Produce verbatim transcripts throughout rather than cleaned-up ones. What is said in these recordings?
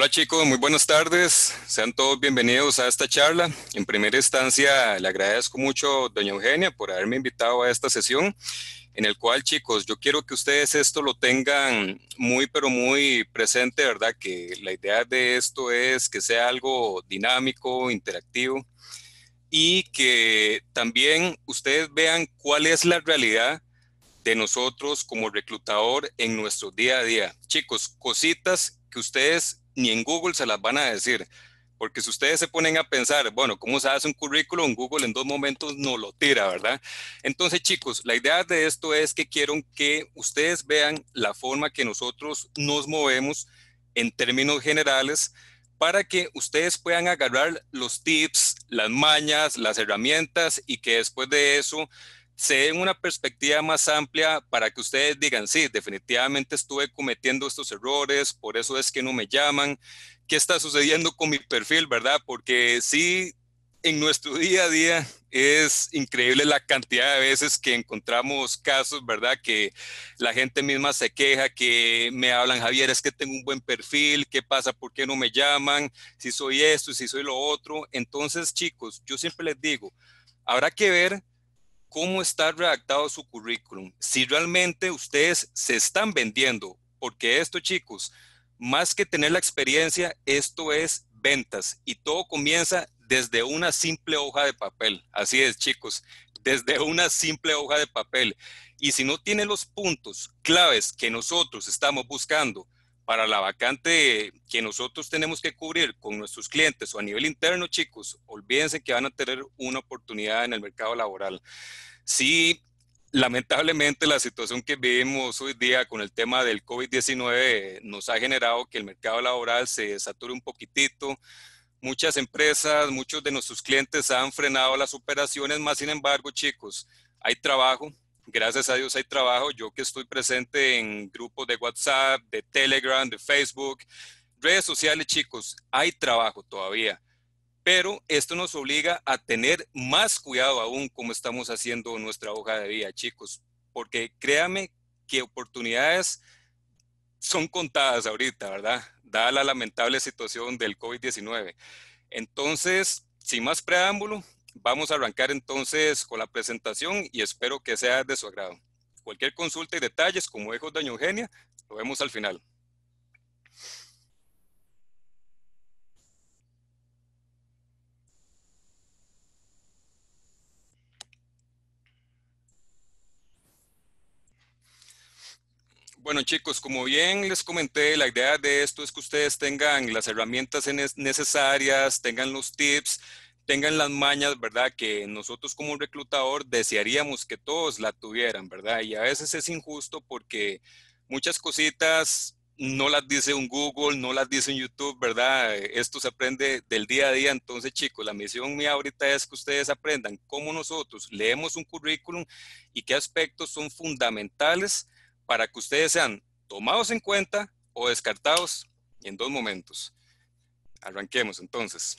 Hola chicos, muy buenas tardes. Sean todos bienvenidos a esta charla. En primera instancia, le agradezco mucho, doña Eugenia, por haberme invitado a esta sesión, en el cual, chicos, yo quiero que ustedes esto lo tengan muy, pero muy presente, ¿verdad? Que la idea de esto es que sea algo dinámico, interactivo y que también ustedes vean cuál es la realidad de nosotros como reclutador en nuestro día a día. Chicos, cositas que ustedes ni en Google se las van a decir, porque si ustedes se ponen a pensar, bueno, ¿cómo se hace un currículum? Google en dos momentos no lo tira, ¿verdad? Entonces, chicos, la idea de esto es que quiero que ustedes vean la forma que nosotros nos movemos en términos generales para que ustedes puedan agarrar los tips, las mañas, las herramientas y que después de eso se den una perspectiva más amplia para que ustedes digan, sí, definitivamente estuve cometiendo estos errores, por eso es que no me llaman, qué está sucediendo con mi perfil, ¿verdad? Porque sí, en nuestro día a día es increíble la cantidad de veces que encontramos casos, ¿verdad? Que la gente misma se queja, que me hablan, Javier, es que tengo un buen perfil, ¿qué pasa? ¿Por qué no me llaman? Si soy esto, si soy lo otro. Entonces, chicos, yo siempre les digo, habrá que ver cómo está redactado su currículum, si realmente ustedes se están vendiendo, porque esto, chicos, más que tener la experiencia, esto es ventas y todo comienza desde una simple hoja de papel. Así es, chicos, desde una simple hoja de papel. Y si no tiene los puntos claves que nosotros estamos buscando para la vacante que nosotros tenemos que cubrir con nuestros clientes o a nivel interno, chicos, olvídense que van a tener una oportunidad en el mercado laboral. Sí, lamentablemente la situación que vivimos hoy día con el tema del COVID diecinueve nos ha generado que el mercado laboral se sature un poquitito. Muchas empresas, muchos de nuestros clientes han frenado las operaciones, más sin embargo, chicos, hay trabajo. Gracias a Dios hay trabajo. Yo que estoy presente en grupos de WhatsApp, de Telegram, de Facebook, redes sociales, chicos, hay trabajo todavía. Pero esto nos obliga a tener más cuidado aún como estamos haciendo nuestra hoja de vida, chicos, porque créame que oportunidades son contadas ahorita, ¿verdad? Dada la lamentable situación del COVID diecinueve. Entonces, sin más preámbulo, vamos a arrancar entonces con la presentación y espero que sea de su agrado. Cualquier consulta y detalles, como dijo doña Eugenia, lo vemos al final. Bueno, chicos, como bien les comenté, la idea de esto es que ustedes tengan las herramientas necesarias, tengan los tips, tengan las mañas, ¿verdad? Que nosotros como reclutador desearíamos que todos la tuvieran, ¿verdad? Y a veces es injusto porque muchas cositas no las dice un Google, no las dice un YouTube, ¿verdad? Esto se aprende del día a día. Entonces, chicos, la misión mía ahorita es que ustedes aprendan cómo nosotros leemos un currículum y qué aspectos son fundamentales para que ustedes sean tomados en cuenta o descartados en dos momentos. Arranquemos entonces.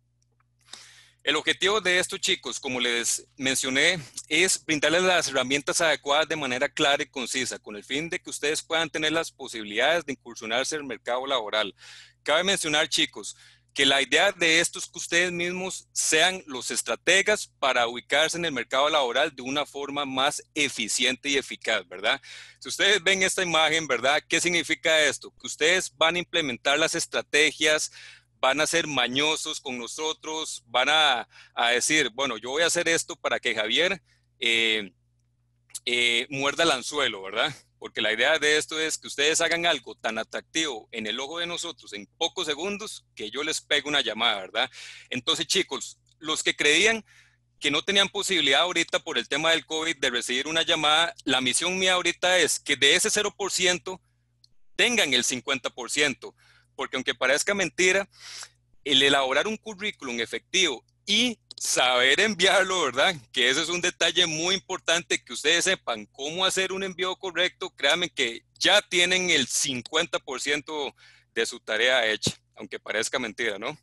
El objetivo de estos chicos, como les mencioné, es brindarles las herramientas adecuadas de manera clara y concisa, con el fin de que ustedes puedan tener las posibilidades de incursionarse en el mercado laboral. Cabe mencionar, chicos, que la idea de esto es que ustedes mismos sean los estrategas para ubicarse en el mercado laboral de una forma más eficiente y eficaz, ¿verdad? Si ustedes ven esta imagen, ¿verdad? ¿Qué significa esto? Que ustedes van a implementar las estrategias, van a ser mañosos con nosotros, van a, a decir, bueno, yo voy a hacer esto para que Javier eh, eh, muerda el anzuelo, ¿verdad? Porque la idea de esto es que ustedes hagan algo tan atractivo en el ojo de nosotros en pocos segundos que yo les pego una llamada, ¿verdad? Entonces, chicos, los que creían que no tenían posibilidad ahorita por el tema del COVID de recibir una llamada, la misión mía ahorita es que de ese cero por ciento tengan el cincuenta por ciento, porque aunque parezca mentira, el elaborar un currículum efectivo y saber enviarlo, ¿verdad? Que ese es un detalle muy importante, que ustedes sepan cómo hacer un envío correcto. Créanme que ya tienen el cincuenta por ciento de su tarea hecha, aunque parezca mentira, ¿no?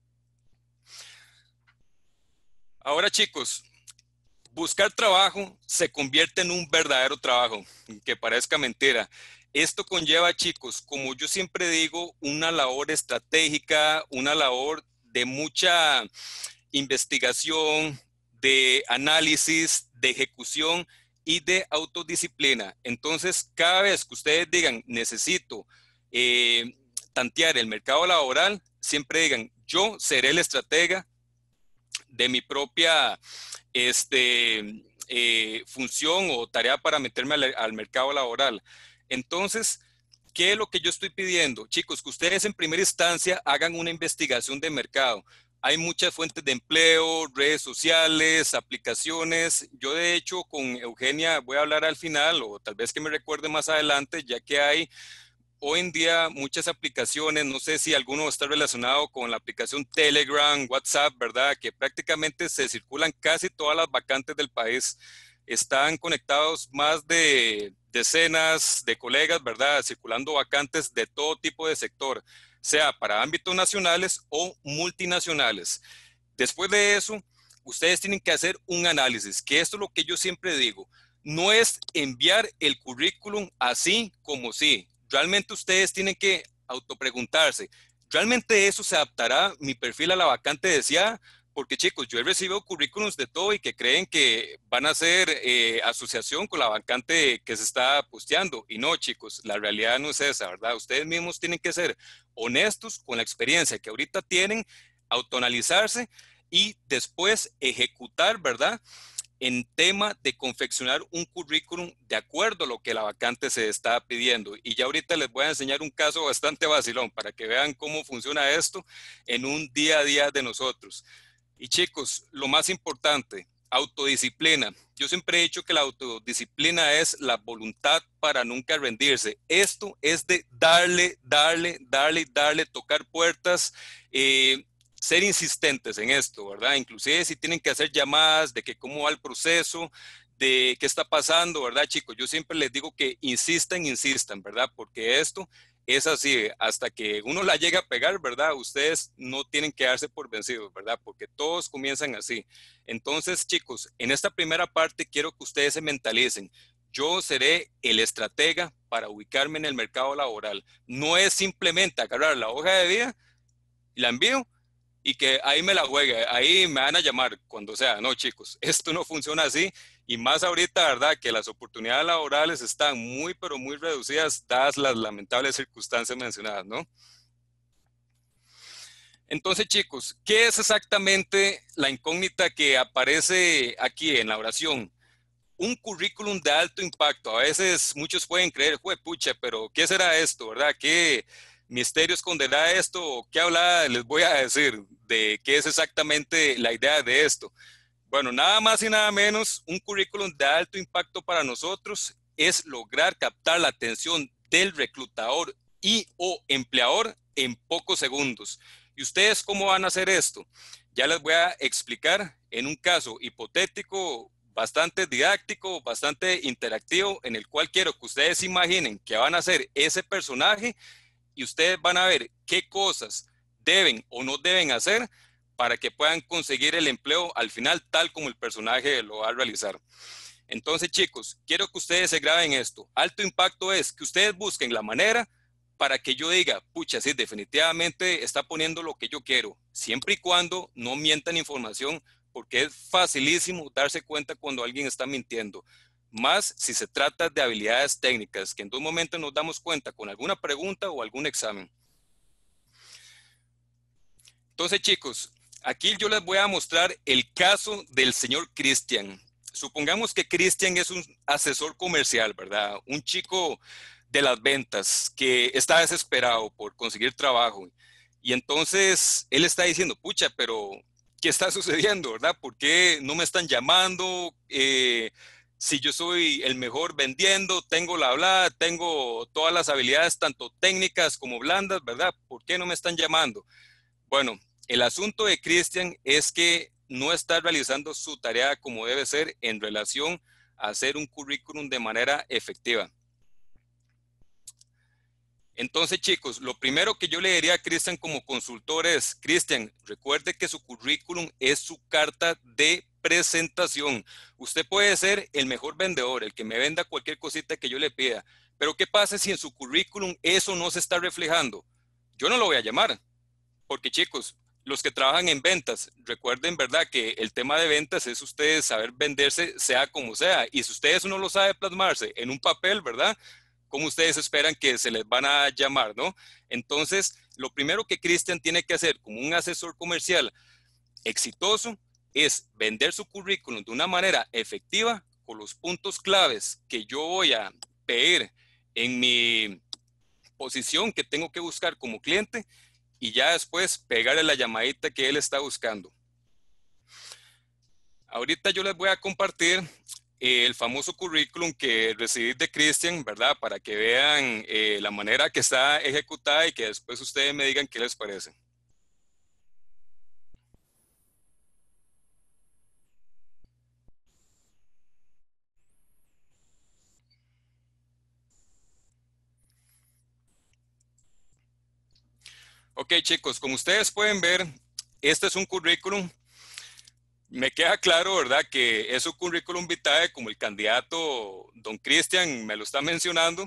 Ahora, chicos, buscar trabajo se convierte en un verdadero trabajo, que parezca mentira. Esto conlleva, chicos, como yo siempre digo, una labor estratégica, una labor de mucha investigación, de análisis, de ejecución y de autodisciplina. Entonces, cada vez que ustedes digan, necesito eh, tantear el mercado laboral, siempre digan, yo seré el estratega de mi propia este, eh, función o tarea para meterme al, al mercado laboral. Entonces, ¿qué es lo que yo estoy pidiendo? Chicos, que ustedes en primera instancia hagan una investigación de mercado. Hay muchas fuentes de empleo, redes sociales, aplicaciones. Yo de hecho con Eugenia voy a hablar al final o tal vez que me recuerde más adelante, ya que hay hoy en día muchas aplicaciones, no sé si alguno está relacionado con la aplicación Telegram, WhatsApp, ¿verdad? Que prácticamente se circulan casi todas las vacantes del país. Están conectados más de decenas de colegas, ¿verdad? Circulando vacantes de todo tipo de sector, sea para ámbitos nacionales o multinacionales. Después de eso, ustedes tienen que hacer un análisis, que esto es lo que yo siempre digo. No es enviar el currículum así como sí. Realmente ustedes tienen que autopreguntarse, ¿realmente eso se adaptará mi perfil a la vacante deseada? Porque chicos, yo he recibido currículums de todo y que creen que van a hacer eh, asociación con la vacante que se está posteando. Y no, chicos, la realidad no es esa, ¿verdad? Ustedes mismos tienen que ser honestos con la experiencia que ahorita tienen, autoanalizarse y después ejecutar, ¿verdad? En tema de confeccionar un currículum de acuerdo a lo que la vacante se está pidiendo. Y ya ahorita les voy a enseñar un caso bastante vacilón para que vean cómo funciona esto en un día a día de nosotros. Y chicos, lo más importante, autodisciplina. Yo siempre he dicho que la autodisciplina es la voluntad para nunca rendirse. Esto es de darle, darle, darle, darle, tocar puertas, eh, ser insistentes en esto, ¿verdad? Inclusive si tienen que hacer llamadas de que cómo va el proceso, de qué está pasando, ¿verdad, chicos? Yo siempre les digo que insistan, insistan, ¿verdad? Porque esto es así, hasta que uno la llega a pegar, ¿verdad? Ustedes no tienen que darse por vencidos, ¿verdad? Porque todos comienzan así. Entonces, chicos, en esta primera parte quiero que ustedes se mentalicen. Yo seré el estratega para ubicarme en el mercado laboral. No es simplemente agarrar la hoja de vida y la envío y que ahí me la juegue, ahí me van a llamar cuando sea. No, chicos, esto no funciona así y más ahorita, ¿verdad? Que las oportunidades laborales están muy, pero muy reducidas dadas las lamentables circunstancias mencionadas, ¿no? Entonces, chicos, ¿qué es exactamente la incógnita que aparece aquí en la oración? Un currículum de alto impacto. A veces muchos pueden creer, jue pucha, pero ¿qué será esto, verdad? ¿Qué misterio esconderá esto? ¿Qué habla les voy a decir de qué es exactamente la idea de esto? Bueno, nada más y nada menos, un currículum de alto impacto para nosotros es lograr captar la atención del reclutador y o empleador en pocos segundos. ¿Y ustedes cómo van a hacer esto? Ya les voy a explicar en un caso hipotético bastante didáctico, bastante interactivo, en el cual quiero que ustedes imaginen que van a ser ese personaje y ustedes van a ver qué cosas deben o no deben hacer para que puedan conseguir el empleo al final tal como el personaje lo va a realizar. Entonces, chicos, quiero que ustedes se graben esto. Alto impacto es que ustedes busquen la manera para que yo diga, pucha, sí, definitivamente está poniendo lo que yo quiero, siempre y cuando no mientan información, porque es facilísimo darse cuenta cuando alguien está mintiendo. Más si se trata de habilidades técnicas, que en dos momentos nos damos cuenta con alguna pregunta o algún examen. Entonces, chicos, aquí yo les voy a mostrar el caso del señor Cristian. Supongamos que Cristian es un asesor comercial, ¿verdad? Un chico de las ventas que está desesperado por conseguir trabajo. Y entonces él está diciendo, pucha, pero ¿qué está sucediendo, verdad? ¿Por qué no me están llamando? Eh, si yo soy el mejor vendiendo, tengo la hablada, tengo todas las habilidades, tanto técnicas como blandas, ¿verdad? ¿Por qué no me están llamando? Bueno, el asunto de Cristian es que no está realizando su tarea como debe ser en relación a hacer un currículum de manera efectiva. Entonces, chicos, lo primero que yo le diría a Cristian como consultor es, Cristian, recuerde que su currículum es su carta de presentación. Usted puede ser el mejor vendedor, el que me venda cualquier cosita que yo le pida, Pero ¿qué pasa si en su currículum eso no se está reflejando? Yo no lo voy a llamar, porque chicos, los que trabajan en ventas, recuerden, ¿verdad? Que el tema de ventas es ustedes saber venderse sea como sea. Y si ustedes no lo sabe plasmarse en un papel, ¿verdad? ¿Cómo ustedes esperan que se les van a llamar, no? Entonces, lo primero que Cristian tiene que hacer como un asesor comercial exitoso es vender su currículum de una manera efectiva con los puntos claves que yo voy a pedir en mi posición que tengo que buscar como cliente y ya después pegarle la llamadita que él está buscando. Ahorita yo les voy a compartir eh, el famoso currículum que recibí de Cristian, ¿verdad? Para que vean eh, la manera que está ejecutada y que después ustedes me digan qué les parece. Ok, chicos, como ustedes pueden ver, este es un currículum. Me queda claro, ¿verdad? Que es un currículum vitae como el candidato don Cristian me lo está mencionando.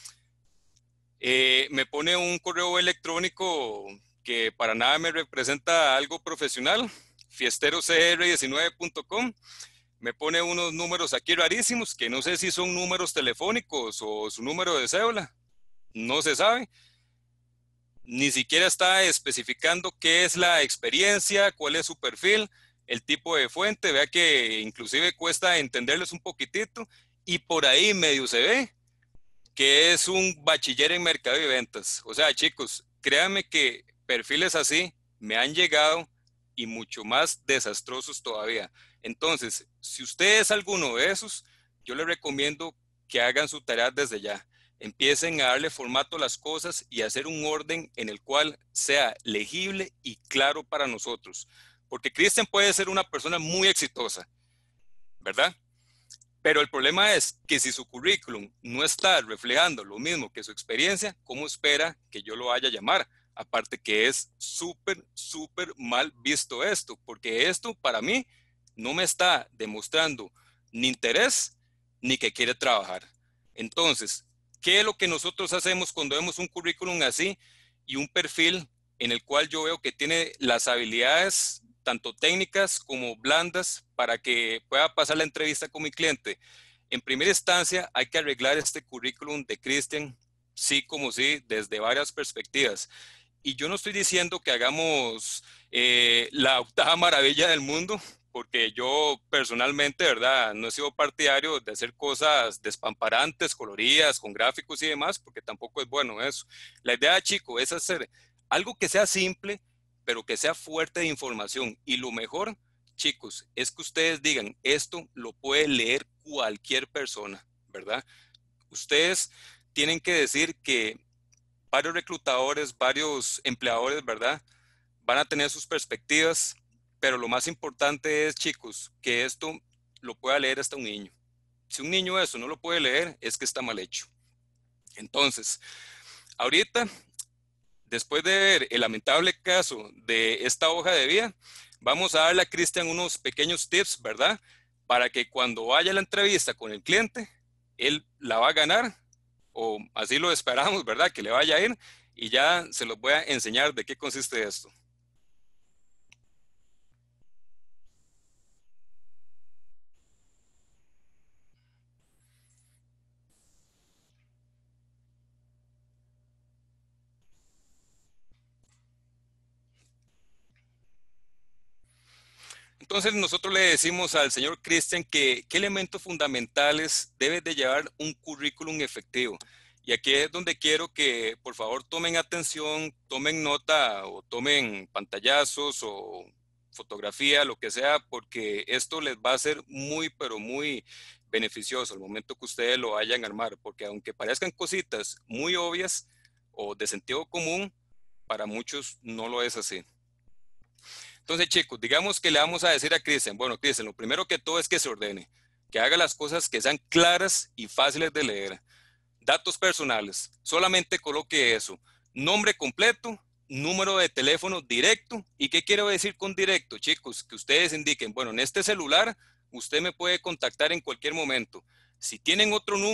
Eh, me pone un correo electrónico que para nada me representa algo profesional, fiestero c r diecinueve punto com. Me pone unos números aquí rarísimos que no sé si son números telefónicos o su número de cédula, no se sabe. Ni siquiera está especificando qué es la experiencia, cuál es su perfil, el tipo de fuente. Vea que inclusive cuesta entenderles un poquitito y por ahí medio se ve que es un bachiller en mercado y ventas. O sea, chicos, créanme que perfiles así me han llegado y mucho más desastrosos todavía. Entonces, si usted es alguno de esos, yo les recomiendo que hagan su tarea desde ya. Empiecen a darle formato a las cosas y hacer un orden en el cual sea legible y claro para nosotros. Porque Cristian puede ser una persona muy exitosa, ¿verdad? Pero el problema es que si su currículum no está reflejando lo mismo que su experiencia, ¿cómo espera que yo lo vaya a llamar? Aparte que es súper, súper mal visto esto, porque esto para mí no me está demostrando ni interés ni que quiere trabajar. Entonces, ¿qué es lo que nosotros hacemos cuando vemos un currículum así y un perfil en el cual yo veo que tiene las habilidades tanto técnicas como blandas para que pueda pasar la entrevista con mi cliente? En primera instancia, hay que arreglar este currículum de Cristian, sí como sí, desde varias perspectivas. Y yo no estoy diciendo que hagamos eh, la octava maravilla del mundo, porque yo personalmente, ¿verdad? No he sido partidario de hacer cosas despamparantes, coloridas, con gráficos y demás, porque tampoco es bueno eso. La idea, chico, es hacer algo que sea simple, pero que sea fuerte de información. Y lo mejor, chicos, es que ustedes digan, esto lo puede leer cualquier persona, ¿verdad? Ustedes tienen que decir que varios reclutadores, varios empleadores, ¿verdad? Van a tener sus perspectivas, pero lo más importante es, chicos, que esto lo pueda leer hasta un niño. Si un niño eso no lo puede leer, es que está mal hecho. Entonces, ahorita, después de ver el lamentable caso de esta hoja de vida, vamos a darle a Cristian unos pequeños tips, ¿verdad? Para que cuando vaya a la entrevista con el cliente, él la va a ganar, o así lo esperamos, ¿verdad? Que le vaya a ir y ya se los voy a enseñar de qué consiste esto. Entonces nosotros le decimos al señor Cristian que qué elementos fundamentales debe de llevar un currículum efectivo. Y aquí es donde quiero que por favor tomen atención, tomen nota o tomen pantallazos o fotografía, lo que sea, porque esto les va a ser muy, pero muy beneficioso al momento que ustedes lo vayan a armar, porque aunque parezcan cositas muy obvias o de sentido común, para muchos no lo es así. Entonces, chicos, digamos que le vamos a decir a Cristian, bueno, Cristian, lo primero que todo es que se ordene, que haga las cosas que sean claras y fáciles de leer. Datos personales, solamente coloque eso. Nombre completo, número de teléfono directo. ¿Y qué quiero decir con directo, chicos? Que ustedes indiquen, bueno, en este celular usted me puede contactar en cualquier momento. Si tienen otro número,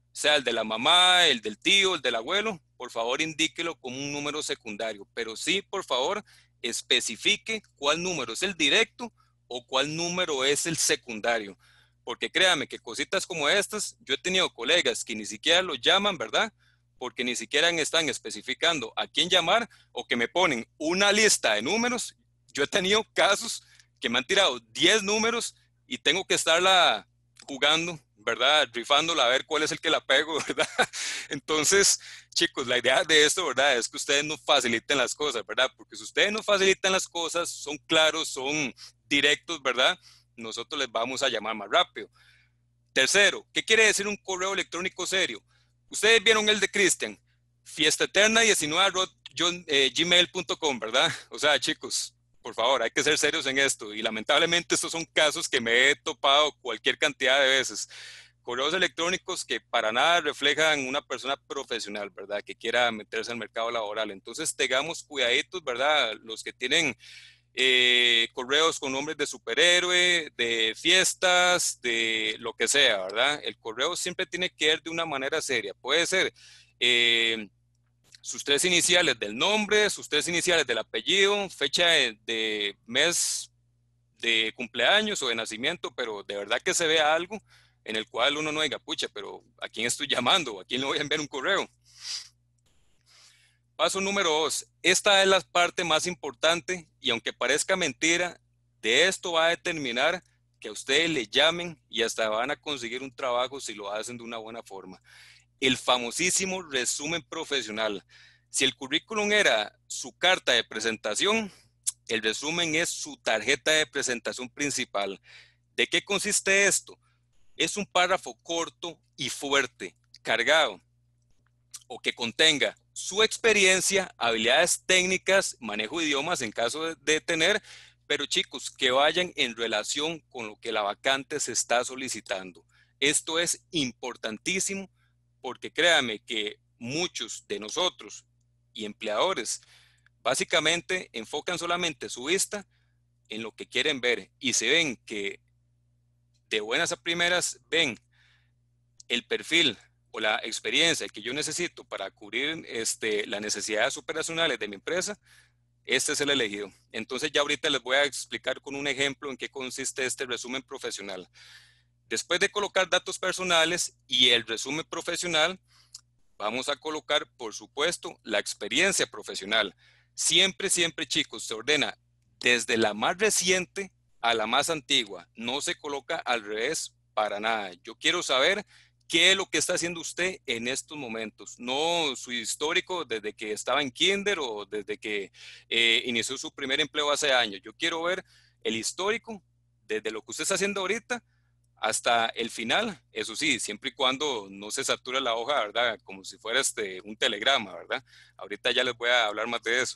sea el de la mamá, el del tío, el del abuelo, por favor indíquelo como un número secundario, pero sí, por favor, especifique cuál número es el directo o cuál número es el secundario. Porque créame que cositas como estas, yo he tenido colegas que ni siquiera lo llaman, ¿verdad? Porque ni siquiera están especificando a quién llamar o que me ponen una lista de números. Yo he tenido casos que me han tirado diez números y tengo que estarla jugando, ¿verdad? Rifándola a ver cuál es el que la pego, ¿verdad? Entonces, chicos, la idea de esto, ¿verdad? Es que ustedes nos faciliten las cosas, ¿verdad? Porque si ustedes nos facilitan las cosas, son claros, son directos, ¿verdad? Nosotros les vamos a llamar más rápido. Tercero, ¿qué quiere decir un correo electrónico serio? Ustedes vieron el de Cristian, fiestaeterna diecinueve arroba gmail punto com, ¿verdad? O sea, chicos, por favor, hay que ser serios en esto. Y lamentablemente estos son casos que me he topado cualquier cantidad de veces. Correos electrónicos que para nada reflejan una persona profesional, ¿verdad? Que quiera meterse al mercado laboral. Entonces, tengamos cuidaditos, ¿verdad? Los que tienen eh, correos con nombres de superhéroe, de fiestas, de lo que sea, ¿verdad? El correo siempre tiene que ir de una manera seria. Puede ser eh, sus tres iniciales del nombre, sus tres iniciales del apellido, fecha de, de mes de cumpleaños o de nacimiento, pero de verdad que se vea algo en el cual uno no diga, pucha, pero ¿a quién estoy llamando? ¿A quién le voy a enviar un correo? Paso número dos. Esta es la parte más importante y aunque parezca mentira, de esto va a determinar que a ustedes le llamen y hasta van a conseguir un trabajo si lo hacen de una buena forma. El famosísimo resumen profesional. Si el currículum era su carta de presentación, el resumen es su tarjeta de presentación principal. ¿De qué consiste esto? Es un párrafo corto y fuerte, cargado, o que contenga su experiencia, habilidades técnicas, manejo de idiomas en caso de, de tener, pero chicos, que vayan en relación con lo que la vacante se está solicitando. Esto es importantísimo porque créame que muchos de nosotros y empleadores básicamente enfocan solamente su vista en lo que quieren ver y se ven que de buenas a primeras ven el perfil o la experiencia que yo necesito para cubrir este, las necesidades operacionales de mi empresa, este es el elegido. Entonces ya ahorita les voy a explicar con un ejemplo en qué consiste este resumen profesional. Después de colocar datos personales y el resumen profesional, vamos a colocar, por supuesto, la experiencia profesional. Siempre, siempre, chicos, se ordena desde la más reciente a la más antigua. No se coloca al revés para nada. Yo quiero saber qué es lo que está haciendo usted en estos momentos. No su histórico desde que estaba en kinder o desde que eh, inició su primer empleo hace años. Yo quiero ver el histórico desde lo que usted está haciendo ahorita hasta el final, eso sí, siempre y cuando no se satura la hoja, ¿verdad? Como si fuera este, un telegrama, ¿verdad? Ahorita ya les voy a hablar más de eso.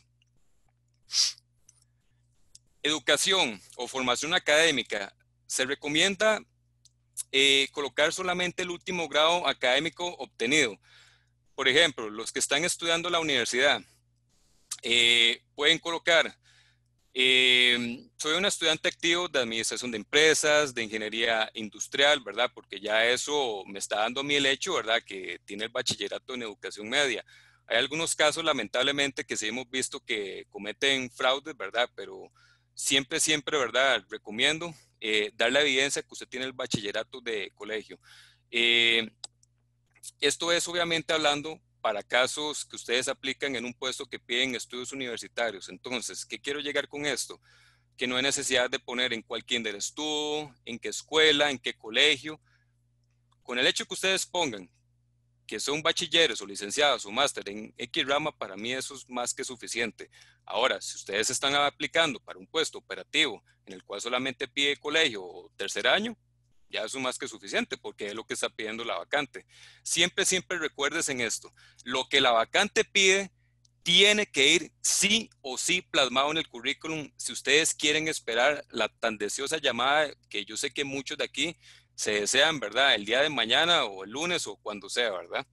Educación o formación académica. Se recomienda eh, colocar solamente el último grado académico obtenido. Por ejemplo, los que están estudiando la universidad eh, pueden colocar Eh, soy un estudiante activo de administración de empresas, de ingeniería industrial, ¿verdad? Porque ya eso me está dando a mí el hecho, ¿verdad? Que tiene el bachillerato en educación media. Hay algunos casos, lamentablemente, que sí hemos visto que cometen fraudes, ¿verdad? Pero siempre, siempre, ¿verdad? Recomiendo eh, dar la evidencia que usted tiene el bachillerato de colegio. Eh, esto es obviamente hablando para casos que ustedes aplican en un puesto que piden estudios universitarios. Entonces, ¿qué quiero llegar con esto? Que no hay necesidad de poner en cuál kinder estuvo, en qué escuela, en qué colegio. Con el hecho que ustedes pongan que son bachilleros o licenciados o máster en X rama, para mí eso es más que suficiente. Ahora, si ustedes están aplicando para un puesto operativo en el cual solamente pide colegio o tercer año, ya eso es más que suficiente porque es lo que está pidiendo la vacante. Siempre, siempre recuerdes en esto, lo que la vacante pide tiene que ir sí o sí plasmado en el currículum si ustedes quieren esperar la tan deseosa llamada que yo sé que muchos de aquí se desean, ¿verdad? El día de mañana o el lunes o cuando sea, ¿verdad?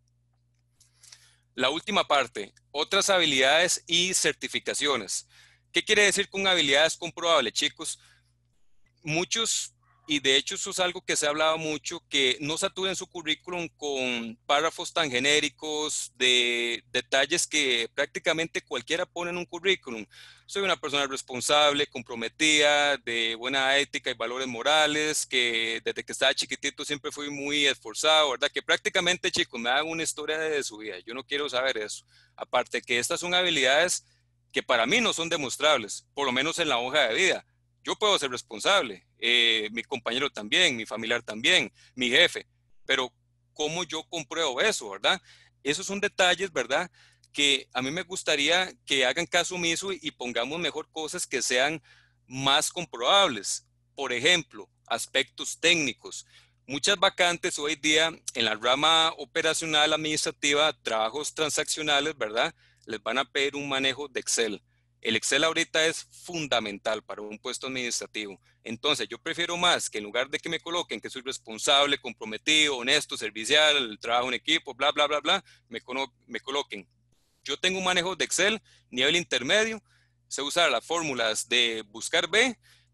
La última parte, otras habilidades y certificaciones. ¿Qué quiere decir con habilidades comprobables, chicos? Muchos Y de hecho eso es algo que se ha hablado mucho, que no saturen su currículum con párrafos tan genéricos de detalles que prácticamente cualquiera pone en un currículum. Soy una persona responsable, comprometida, de buena ética y valores morales, que desde que estaba chiquitito siempre fui muy esforzado, ¿verdad? Que prácticamente, chicos, me hagan una historia de su vida. Yo no quiero saber eso. Aparte que estas son habilidades que para mí no son demostrables, por lo menos en la hoja de vida. Yo puedo ser responsable, eh, mi compañero también, mi familiar también, mi jefe, pero ¿cómo yo compruebo eso, verdad? Esos son detalles, ¿verdad? Que a mí me gustaría que hagan caso omiso y pongamos mejor cosas que sean más comprobables. Por ejemplo, aspectos técnicos. Muchas vacantes hoy día en la rama operacional administrativa, trabajos transaccionales, ¿verdad? Les van a pedir un manejo de Excel. El Excel ahorita es fundamental para un puesto administrativo. Entonces, yo prefiero más que en lugar de que me coloquen que soy responsable, comprometido, honesto, servicial, trabajo en equipo, bla, bla, bla, bla, me, me coloquen. Yo tengo un manejo de Excel, nivel intermedio, sé usar las fórmulas de buscar B,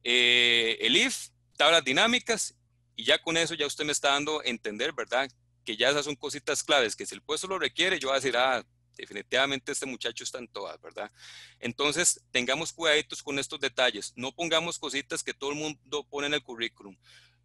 eh, el if, tablas dinámicas, y ya con eso ya usted me está dando a entender, ¿verdad? Que ya esas son cositas claves, que si el puesto lo requiere, yo voy a decir, ah, definitivamente este muchacho está en todas, ¿verdad? Entonces, tengamos cuidaditos con estos detalles. No pongamos cositas que todo el mundo pone en el currículum.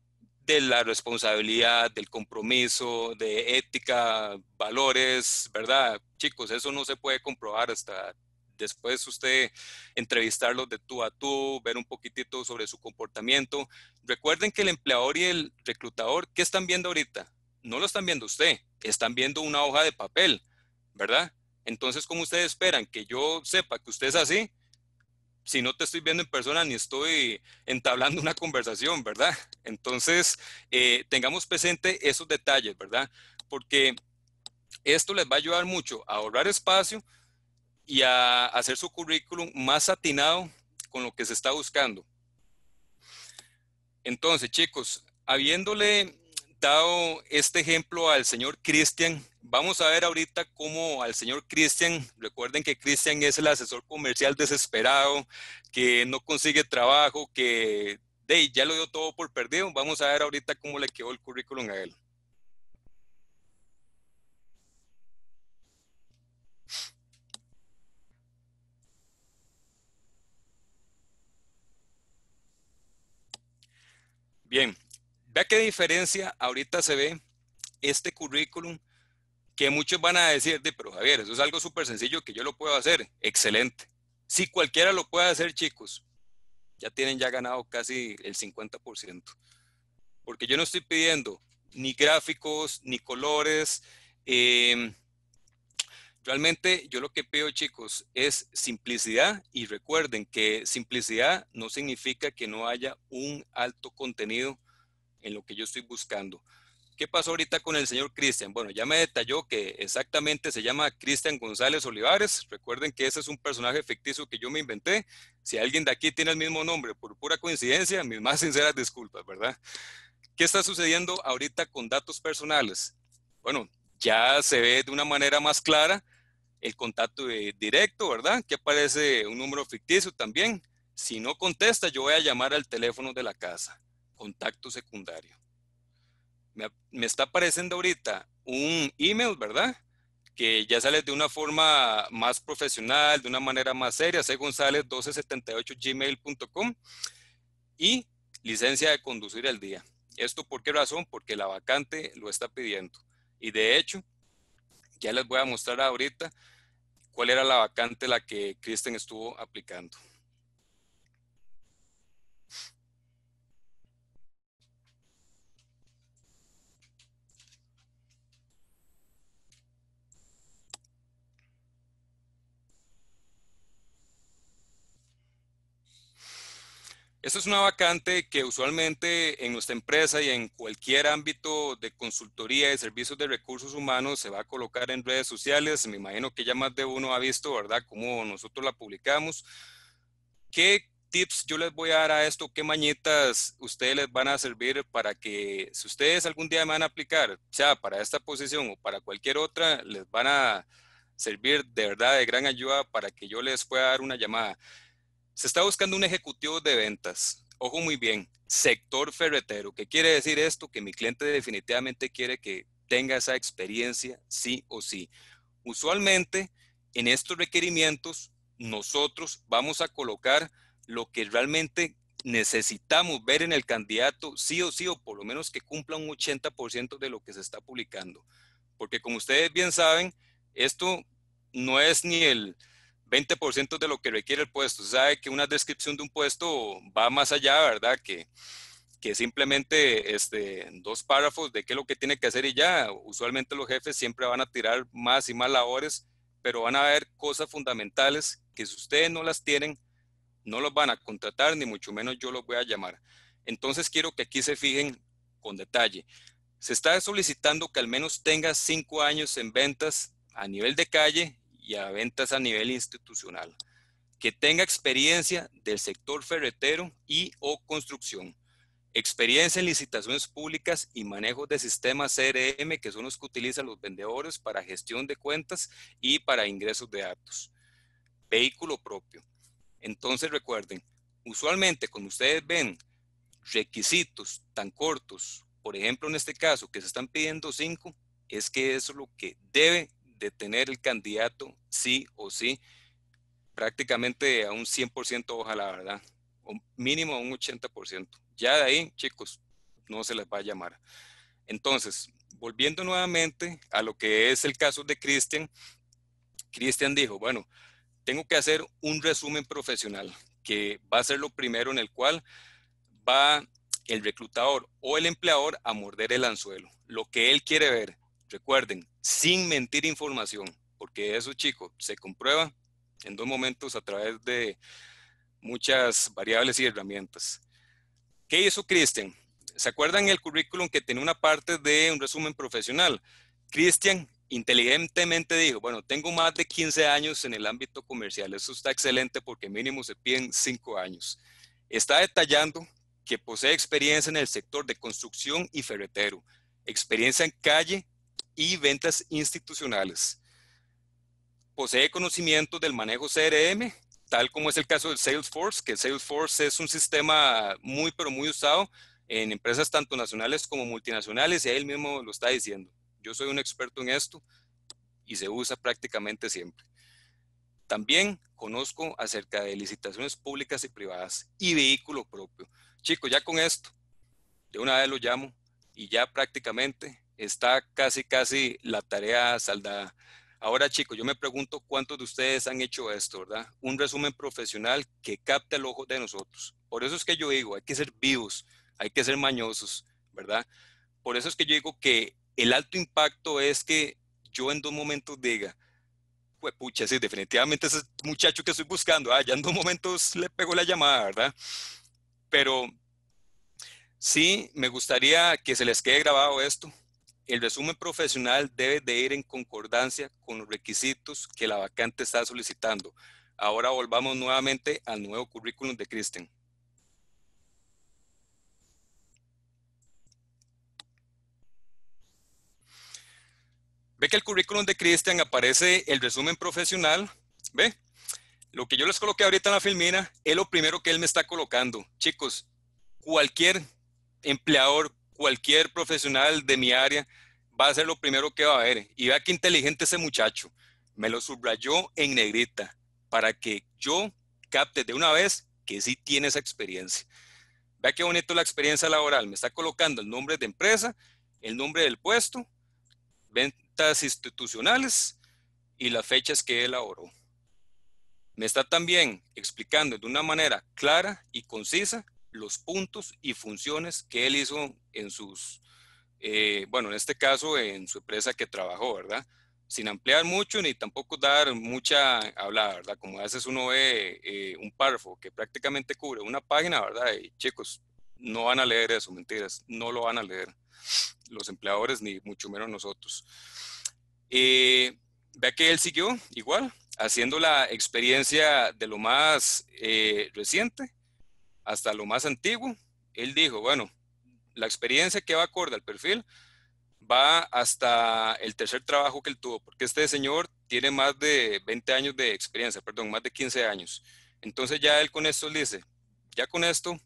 De la responsabilidad, del compromiso, de ética, valores, ¿verdad? Chicos, eso no se puede comprobar hasta después usted entrevistarlos de tú a tú, ver un poquitito sobre su comportamiento. Recuerden que el empleador y el reclutador, ¿qué están viendo ahorita? No lo están viendo usted, están viendo una hoja de papel, ¿verdad? Entonces, ¿cómo ustedes esperan que yo sepa que usted es así? Si no te estoy viendo en persona ni estoy entablando una conversación, ¿verdad? Entonces, eh, tengamos presente esos detalles, ¿verdad? Porque esto les va a ayudar mucho a ahorrar espacio y a hacer su currículum más atinado con lo que se está buscando. Entonces, chicos, habiéndole dado este ejemplo al señor Cristian, vamos a ver ahorita cómo al señor Cristian, recuerden que Cristian es el asesor comercial desesperado, que no consigue trabajo, que de, ya lo dio todo por perdido. Vamos a ver ahorita cómo le quedó el currículum a él. Bien, vea qué diferencia ahorita se ve este currículum, que muchos van a decir, de, pero Javier, eso es algo súper sencillo que yo lo puedo hacer. Excelente. Si cualquiera lo puede hacer, chicos, ya tienen ya ganado casi el cincuenta por ciento. Porque yo no estoy pidiendo ni gráficos, ni colores. Eh, realmente yo lo que pido, chicos, es simplicidad, y recuerden que simplicidad no significa que no haya un alto contenido en lo que yo estoy buscando. ¿Qué pasó ahorita con el señor Cristian? Bueno, ya me detalló que exactamente se llama Cristian González Olivares. Recuerden que ese es un personaje ficticio que yo me inventé. Si alguien de aquí tiene el mismo nombre por pura coincidencia, mis más sinceras disculpas, ¿verdad? ¿Qué está sucediendo ahorita con datos personales? Bueno, ya se ve de una manera más clara el contacto directo, ¿verdad? Que aparece un número ficticio también. Si no contesta, yo voy a llamar al teléfono de la casa. Contacto secundario. Me, me está apareciendo ahorita un email, ¿verdad? Que ya sale de una forma más profesional, de una manera más seria, c gonzález doce setenta y ocho gmail punto com, y licencia de conducir el día. ¿Esto por qué razón? Porque la vacante lo está pidiendo. Y de hecho, ya les voy a mostrar ahorita cuál era la vacante la que Kristen estuvo aplicando. Esta es una vacante que usualmente en nuestra empresa y en cualquier ámbito de consultoría y servicios de recursos humanos se va a colocar en redes sociales. Me imagino que ya más de uno ha visto, ¿verdad?, cómo nosotros la publicamos. ¿Qué tips yo les voy a dar a esto? ¿Qué mañitas ustedes les van a servir para que, si ustedes algún día me van a aplicar, sea para esta posición o para cualquier otra, les van a servir de verdad de gran ayuda para que yo les pueda dar una llamada? Se está buscando un ejecutivo de ventas. Ojo muy bien, sector ferretero. ¿Qué quiere decir esto? Que mi cliente definitivamente quiere que tenga esa experiencia sí o sí. Usualmente, en estos requerimientos, nosotros vamos a colocar lo que realmente necesitamos ver en el candidato sí o sí, o por lo menos que cumpla un ochenta por ciento de lo que se está publicando. Porque como ustedes bien saben, esto no es ni el veinte por ciento de lo que requiere el puesto. Sabe que una descripción de un puesto va más allá, ¿verdad? Que, que simplemente este, dos párrafos de qué es lo que tiene que hacer y ya. Usualmente los jefes siempre van a tirar más y más labores, pero van a haber cosas fundamentales que si ustedes no las tienen, no los van a contratar, ni mucho menos yo los voy a llamar. Entonces quiero que aquí se fijen con detalle. Se está solicitando que al menos tenga cinco años en ventas a nivel de calle y a ventas a nivel institucional. Que tenga experiencia del sector ferretero y o construcción. Experiencia en licitaciones públicas y manejo de sistemas C R M, que son los que utilizan los vendedores para gestión de cuentas y para ingresos de datos. Vehículo propio. Entonces recuerden, usualmente cuando ustedes ven requisitos tan cortos, por ejemplo en este caso que se están pidiendo cinco, es que eso es lo que debe de tener el candidato sí o sí, prácticamente a un cien por ciento ojalá, ¿verdad? O mínimo a un ochenta por ciento. Ya de ahí, chicos, no se les va a llamar. Entonces, volviendo nuevamente a lo que es el caso de Cristian, Cristian dijo, bueno, tengo que hacer un resumen profesional, que va a ser lo primero en el cual va el reclutador o el empleador a morder el anzuelo. Lo que él quiere ver, recuerden, sin mentir información, porque eso, chicos, se comprueba en dos momentos a través de muchas variables y herramientas. ¿Qué hizo Cristian? ¿Se acuerdan el currículum que tenía una parte de un resumen profesional? Cristian inteligentemente dijo, bueno, tengo más de quince años en el ámbito comercial, eso está excelente porque mínimo se piden cinco años. Está detallando que posee experiencia en el sector de construcción y ferretero, experiencia en calle y ventas institucionales. Posee conocimientos del manejo C R M, tal como es el caso del Salesforce, que Salesforce es un sistema muy, pero muy usado en empresas tanto nacionales como multinacionales, y él mismo lo está diciendo. Yo soy un experto en esto y se usa prácticamente siempre. También conozco acerca de licitaciones públicas y privadas y vehículo propio. Chicos, ya con esto, de una vez lo llamo y ya prácticamente está casi, casi la tarea saldada. Ahora, chicos, yo me pregunto cuántos de ustedes han hecho esto, ¿verdad? Un resumen profesional que capte el ojo de nosotros. Por eso es que yo digo, hay que ser vivos, hay que ser mañosos, ¿verdad? Por eso es que yo digo que el alto impacto es que yo en dos momentos diga, pues pucha, sí, definitivamente ese muchacho que estoy buscando, ah, ya en dos momentos le pego la llamada, ¿verdad? Pero sí, me gustaría que se les quede grabado esto. El resumen profesional debe de ir en concordancia con los requisitos que la vacante está solicitando. Ahora volvamos nuevamente al nuevo currículum de Cristian. Ve que el currículum de Cristian aparece el resumen profesional. Ve, lo que yo les coloqué ahorita en la filmina es lo primero que él me está colocando. Chicos, cualquier empleador, cualquier profesional de mi área va a ser lo primero que va a ver. Y vea qué inteligente ese muchacho. Me lo subrayó en negrita para que yo capte de una vez que sí tiene esa experiencia. Vea qué bonito la experiencia laboral. Me está colocando el nombre de empresa, el nombre del puesto, ventas institucionales y las fechas que elaboró. Me está también explicando de una manera clara y concisa los puntos y funciones que él hizo en sus, eh, bueno, en este caso en su empresa que trabajó, ¿verdad? Sin ampliar mucho ni tampoco dar mucha hablada, ¿verdad? Como a veces uno ve eh, un párrafo que prácticamente cubre una página, ¿verdad? Y chicos, no van a leer eso, mentiras, no lo van a leer los empleadores ni mucho menos nosotros. Eh, Vea que él siguió igual, haciendo la experiencia de lo más eh, reciente hasta lo más antiguo. Él dijo, bueno, la experiencia que va acorde al perfil va hasta el tercer trabajo que él tuvo, porque este señor tiene más de veinte años de experiencia, perdón, más de quince años. Entonces ya él con esto le dice, ya con esto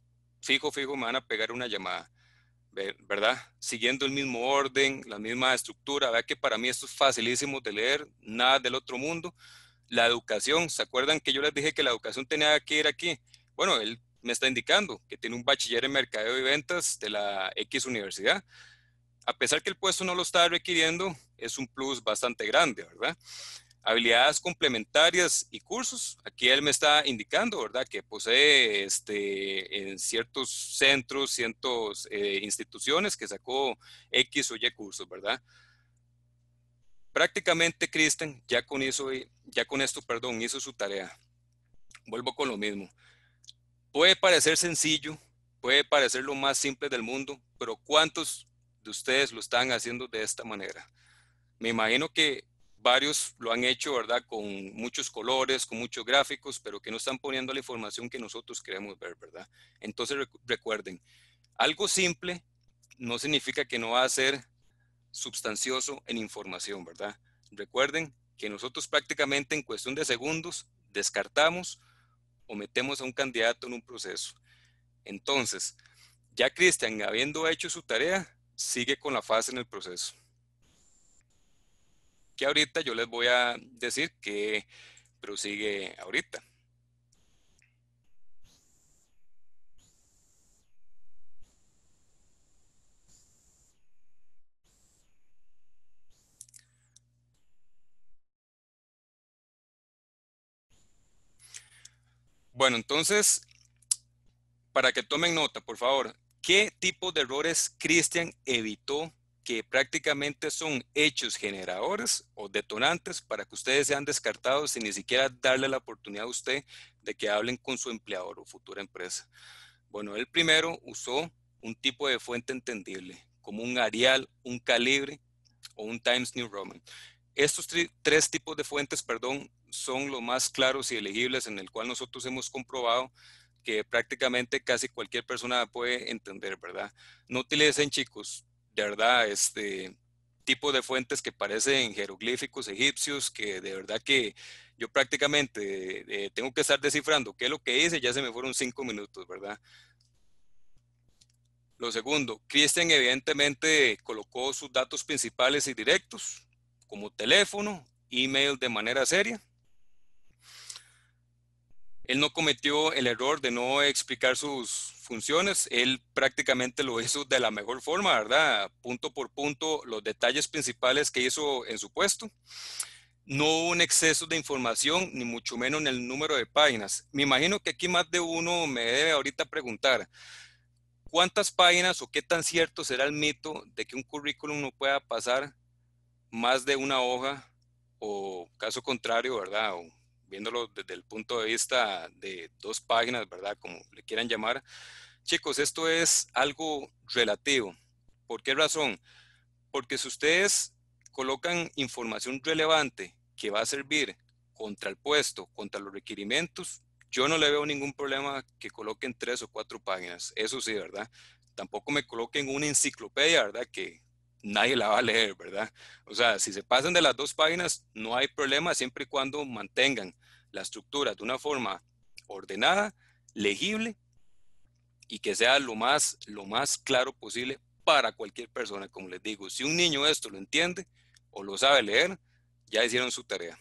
fijo, fijo, me van a pegar una llamada, ¿verdad? Siguiendo el mismo orden, la misma estructura, vea que para mí esto es facilísimo de leer, nada del otro mundo. La educación, ¿se acuerdan que yo les dije que la educación tenía que ir aquí? Bueno, él me está indicando que tiene un bachiller en mercadeo y ventas de la X universidad. A pesar que el puesto no lo está requiriendo, es un plus bastante grande, ¿verdad? Habilidades complementarias y cursos. Aquí él me está indicando, ¿verdad? Que posee este, en ciertos centros, ciertas eh, instituciones que sacó X o Y cursos, ¿verdad? Prácticamente, Cristian, ya con eso, ya con esto, perdón, hizo su tarea. Vuelvo con lo mismo. Puede parecer sencillo, puede parecer lo más simple del mundo, pero ¿cuántos de ustedes lo están haciendo de esta manera? Me imagino que varios lo han hecho, ¿verdad? Con muchos colores, con muchos gráficos, pero que no están poniendo la información que nosotros queremos ver, ¿verdad? Entonces recuerden, algo simple no significa que no va a ser substancioso en información, ¿verdad? Recuerden que nosotros prácticamente en cuestión de segundos descartamos o metemos a un candidato en un proceso. Entonces, ya Cristian, habiendo hecho su tarea, sigue con la fase en el proceso. Que ahorita yo les voy a decir que prosigue ahorita. Bueno, entonces, para que tomen nota, por favor, ¿qué tipo de errores Cristian evitó que prácticamente son hechos generadores o detonantes para que ustedes sean descartados sin ni siquiera darle la oportunidad a usted de que hablen con su empleador o futura empresa? Bueno, él primero usó un tipo de fuente entendible, como un Arial, un Calibre o un Times New Roman. Estos tres tipos de fuentes, perdón, son los más claros y elegibles en el cual nosotros hemos comprobado que prácticamente casi cualquier persona puede entender, ¿verdad? No utilicen, chicos, de verdad, este tipo de fuentes que parecen jeroglíficos egipcios, que de verdad que yo prácticamente eh, tengo que estar descifrando qué es lo que hice, ya se me fueron cinco minutos, ¿verdad? Lo segundo, Christian evidentemente colocó sus datos principales y directos, como teléfono, email de manera seria. Él no cometió el error de no explicar sus funciones, él prácticamente lo hizo de la mejor forma, ¿verdad? Punto por punto, los detalles principales que hizo en su puesto. No hubo un exceso de información, ni mucho menos en el número de páginas. Me imagino que aquí más de uno me debe ahorita preguntar, ¿cuántas páginas o qué tan cierto será el mito de que un currículum no pueda pasar más de una hoja o caso contrario, ¿verdad? O viéndolo desde el punto de vista de dos páginas, ¿verdad? Como le quieran llamar. Chicos, esto es algo relativo. ¿Por qué razón? Porque si ustedes colocan información relevante que va a servir contra el puesto, contra los requerimientos, yo no le veo ningún problema que coloquen tres o cuatro páginas. Eso sí, ¿verdad? Tampoco me coloquen una enciclopedia, ¿verdad? Que nadie la va a leer, ¿verdad? O sea, si se pasan de las dos páginas, no hay problema siempre y cuando mantengan la estructura de una forma ordenada, legible y que sea lo más, lo más claro posible para cualquier persona. Como les digo, si un niño esto lo entiende o lo sabe leer, ya hicieron su tarea.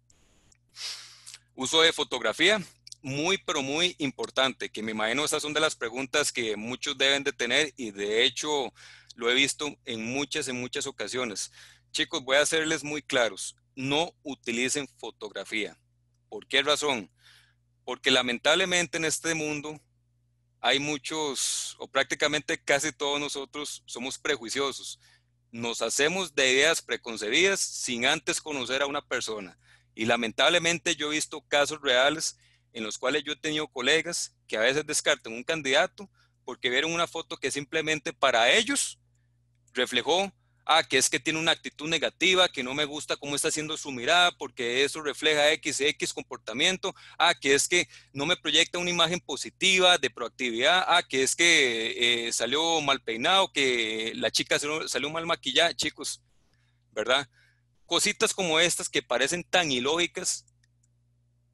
Uso de fotografía, muy pero muy importante, que me imagino esas son de las preguntas que muchos deben de tener y de hecho lo he visto en muchas, en muchas ocasiones. Chicos, voy a hacerles muy claros, no utilicen fotografía. ¿Por qué razón? Porque lamentablemente en este mundo hay muchos, o prácticamente casi todos nosotros somos prejuiciosos. Nos hacemos de ideas preconcebidas sin antes conocer a una persona. Y lamentablemente yo he visto casos reales en los cuales yo he tenido colegas que a veces descartan un candidato porque vieron una foto que simplemente para ellos reflejó, ah, que es que tiene una actitud negativa, que no me gusta cómo está haciendo su mirada, porque eso refleja X, X comportamiento, ah, que es que no me proyecta una imagen positiva de proactividad, ah, que es que eh, salió mal peinado, que la chica salió, salió mal maquillada, chicos, ¿verdad? Cositas como estas que parecen tan ilógicas,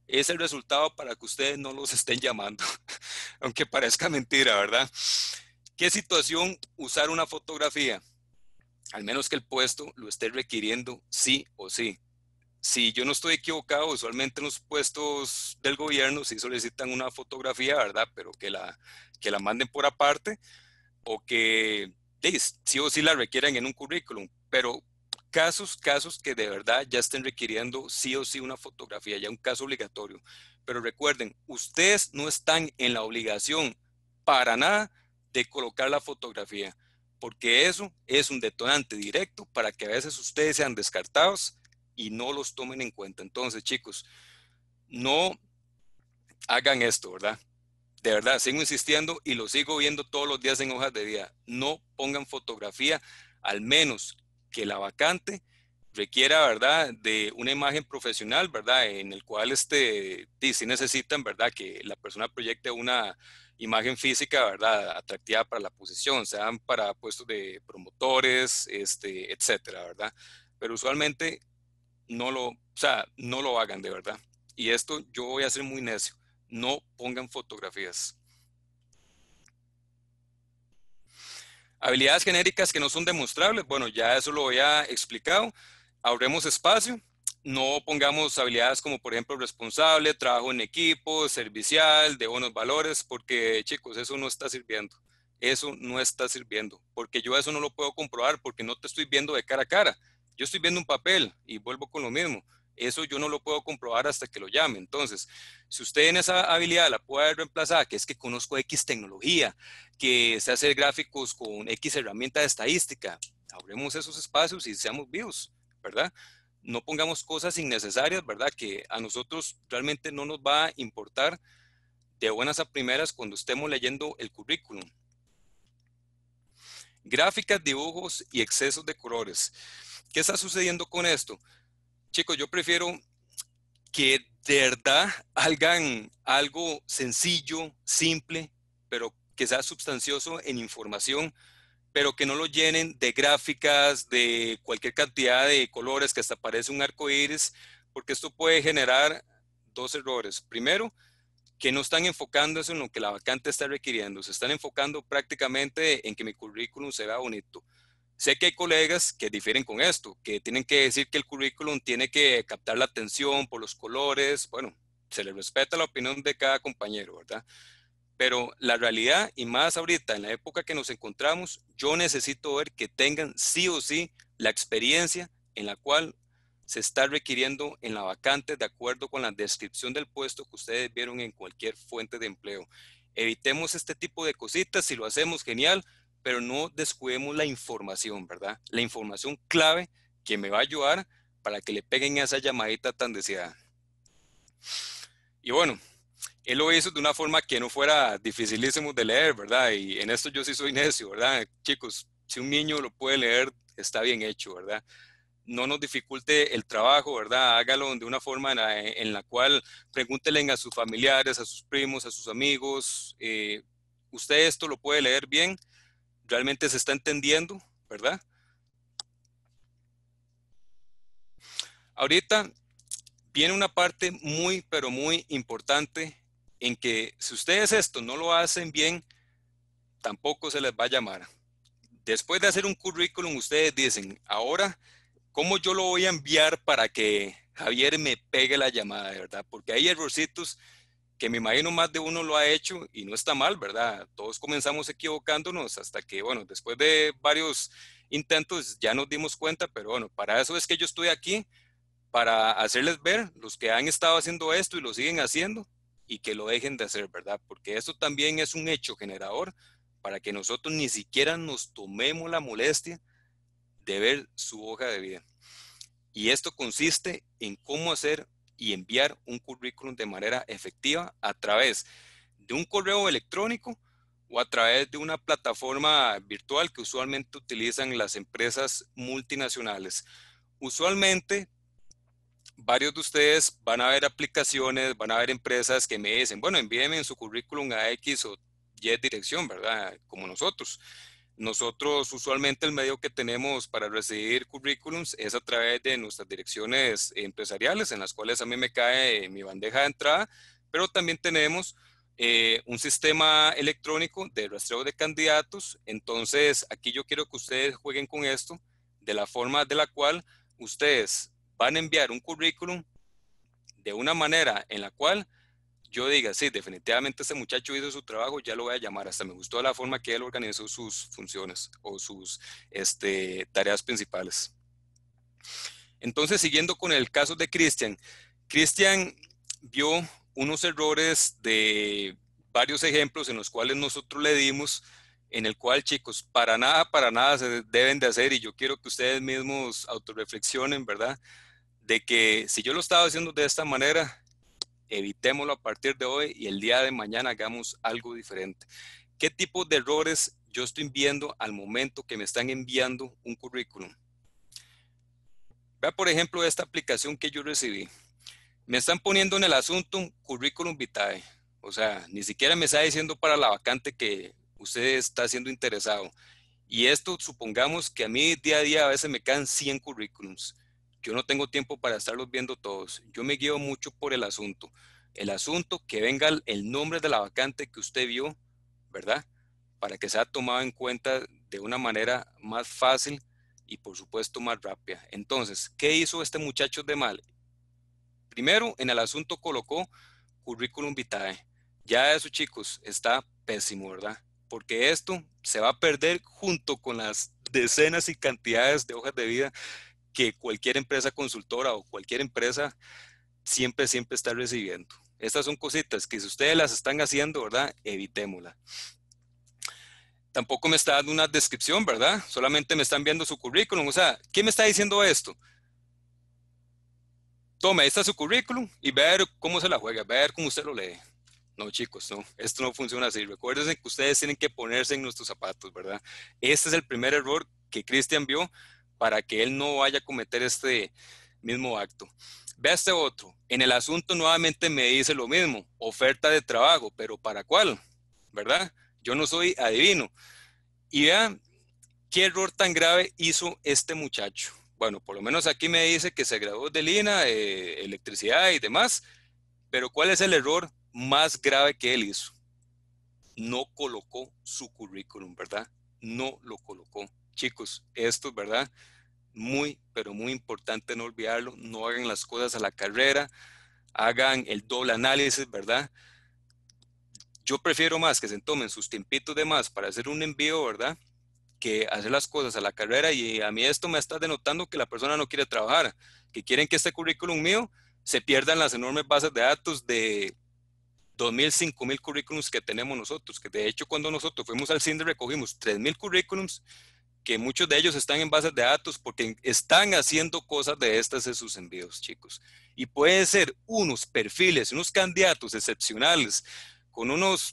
es el resultado para que ustedes no los estén llamando, aunque parezca mentira, ¿verdad? ¿Qué situación usar una fotografía? Al menos que el puesto lo esté requiriendo sí o sí. Si yo no estoy equivocado, usualmente en los puestos del gobierno sí solicitan una fotografía, ¿verdad? Pero que la, que la manden por aparte o que sí o sí la requieran en un currículum. Pero casos, casos que de verdad ya estén requiriendo sí o sí una fotografía, ya un caso obligatorio. Pero recuerden, ustedes no están en la obligación para nada de colocar la fotografía, porque eso es un detonante directo para que a veces ustedes sean descartados y no los tomen en cuenta. Entonces, chicos, no hagan esto, ¿verdad? De verdad, sigo insistiendo y lo sigo viendo todos los días en hojas de vida. No pongan fotografía, al menos que la vacante requiera, ¿verdad?, de una imagen profesional, ¿verdad?, en el cual este, sí necesitan, ¿verdad?, que la persona proyecte una imagen física, ¿verdad?, atractiva para la posición, sean para puestos de promotores, este, etcétera, ¿verdad? Pero usualmente no lo, o sea, no lo hagan de verdad. Y esto yo voy a ser muy necio. No pongan fotografías. Habilidades genéricas que no son demostrables, bueno, ya eso lo había explicado. Ahorremos espacio. No pongamos habilidades como, por ejemplo, responsable, trabajo en equipo, servicial, de buenos valores, porque, chicos, eso no está sirviendo. Eso no está sirviendo, porque yo eso no lo puedo comprobar porque no te estoy viendo de cara a cara. Yo estoy viendo un papel y vuelvo con lo mismo. Eso yo no lo puedo comprobar hasta que lo llame. Entonces, si usted en esa habilidad la puede reemplazar, que es que conozco X tecnología, que se hace gráficos con X herramienta de estadística, abremos esos espacios y seamos vivos, ¿verdad? No pongamos cosas innecesarias, ¿verdad? Que a nosotros realmente no nos va a importar de buenas a primeras cuando estemos leyendo el currículum. Gráficas, dibujos y excesos de colores. ¿Qué está sucediendo con esto? Chicos, yo prefiero que de verdad hagan algo sencillo, simple, pero que sea sustancioso en información, pero que no lo llenen de gráficas, de cualquier cantidad de colores que hasta parece un arco iris, porque esto puede generar dos errores. Primero, que no están enfocándose en lo que la vacante está requiriendo, se están enfocando prácticamente en que mi currículum se vea bonito. Sé que hay colegas que difieren con esto, que tienen que decir que el currículum tiene que captar la atención por los colores. Bueno, se le respeta la opinión de cada compañero, ¿verdad? Pero la realidad, y más ahorita en la época que nos encontramos, yo necesito ver que tengan sí o sí la experiencia en la cual se está requiriendo en la vacante de acuerdo con la descripción del puesto que ustedes vieron en cualquier fuente de empleo. Evitemos este tipo de cositas, si lo hacemos genial, pero no descuidemos la información, ¿verdad? La información clave que me va a ayudar para que le peguen esa llamadita tan deseada. Y bueno, él lo hizo de una forma que no fuera dificilísimo de leer, ¿verdad? Y en esto yo sí soy necio, ¿verdad? Chicos, si un niño lo puede leer, está bien hecho, ¿verdad? No nos dificulte el trabajo, ¿verdad? Hágalo de una forma en la, en la cual pregúntenle a sus familiares, a sus primos, a sus amigos. Eh, usted esto lo puede leer bien, realmente se está entendiendo, ¿verdad? Ahorita viene una parte muy, pero muy importante en que si ustedes esto no lo hacen bien, tampoco se les va a llamar. Después de hacer un currículum, ustedes dicen, ahora, ¿cómo yo lo voy a enviar para que Javier me pegue la llamada, de verdad? Porque hay errorcitos que me imagino más de uno lo ha hecho y no está mal, ¿verdad? Todos comenzamos equivocándonos hasta que, bueno, después de varios intentos ya nos dimos cuenta, pero bueno, para eso es que yo estoy aquí, para hacerles ver los que han estado haciendo esto y lo siguen haciendo y que lo dejen de hacer, ¿verdad? Porque esto también es un hecho generador para que nosotros ni siquiera nos tomemos la molestia de ver su hoja de vida. Y esto consiste en cómo hacer y enviar un currículum de manera efectiva a través de un correo electrónico o a través de una plataforma virtual que usualmente utilizan las empresas multinacionales. Usualmente varios de ustedes van a ver aplicaciones, van a ver empresas que me dicen, bueno, envíenme en su currículum a X o Y dirección, ¿verdad? Como nosotros. Nosotros usualmente el medio que tenemos para recibir currículums es a través de nuestras direcciones empresariales, en las cuales a mí me cae mi bandeja de entrada, pero también tenemos eh, un sistema electrónico de rastreo de candidatos. Entonces, aquí yo quiero que ustedes jueguen con esto de la forma de la cual ustedes van a enviar un currículum de una manera en la cual yo diga, sí, definitivamente este muchacho hizo su trabajo, ya lo voy a llamar. Hasta me gustó la forma que él organizó sus funciones o sus este, tareas principales. Entonces, siguiendo con el caso de Cristian, Cristian vio unos errores de varios ejemplos en los cuales nosotros le dimos, en el cual, chicos, para nada, para nada se deben de hacer, y yo quiero que ustedes mismos autorreflexionen, ¿verdad? De que si yo lo estaba haciendo de esta manera, evitémoslo a partir de hoy y el día de mañana hagamos algo diferente. ¿Qué tipo de errores yo estoy viendo al momento que me están enviando un currículum? Vea, por ejemplo, esta aplicación que yo recibí. Me están poniendo en el asunto currículum vitae. O sea, ni siquiera me está diciendo para la vacante que usted está siendo interesado. Y esto, supongamos que a mí día a día a veces me caen cien currículums. Yo no tengo tiempo para estarlos viendo todos. Yo me guío mucho por el asunto. El asunto, que venga el, el nombre de la vacante que usted vio, ¿verdad? Para que sea tomado en cuenta de una manera más fácil y por supuesto más rápida. Entonces, ¿qué hizo este muchacho de mal? Primero, en el asunto colocó currículum vitae. Ya eso, chicos, está pésimo, ¿verdad? Porque esto se va a perder junto con las decenas y cantidades de hojas de vida que cualquier empresa consultora o cualquier empresa siempre, siempre está recibiendo. Estas son cositas que si ustedes las están haciendo, ¿verdad? Evitémoslas. Tampoco me está dando una descripción, ¿verdad? Solamente me están viendo su currículum. O sea, ¿qué me está diciendo esto? Tome, ahí está su currículum y ver cómo se la juega, ver cómo usted lo lee. No, chicos, no, esto no funciona así. Recuerden que ustedes tienen que ponerse en nuestros zapatos, ¿verdad? Este es el primer error que Cristian vio para que él no vaya a cometer este mismo acto. Vea este otro. En el asunto nuevamente me dice lo mismo, oferta de trabajo, pero ¿para cuál? ¿Verdad? Yo no soy adivino. Y vean qué error tan grave hizo este muchacho. Bueno, por lo menos aquí me dice que se graduó de Lina, eh, electricidad y demás, pero ¿cuál es el error más grave que él hizo? No colocó su currículum, ¿verdad? No lo colocó. Chicos, esto, ¿verdad? Muy, pero muy importante no olvidarlo. No hagan las cosas a la carrera, hagan el doble análisis, ¿verdad? Yo prefiero más que se tomen sus tiempitos de más para hacer un envío, ¿verdad? Que hacer las cosas a la carrera, y a mí esto me está denotando que la persona no quiere trabajar, que quieren que este currículum mío se pierda en las enormes bases de datos de dos mil, cinco mil currículums que tenemos nosotros, que de hecho cuando nosotros fuimos al CINDE recogimos tres mil currículums, que muchos de ellos están en bases de datos porque están haciendo cosas de estas en sus envíos, chicos. Y pueden ser unos perfiles, unos candidatos excepcionales, con unos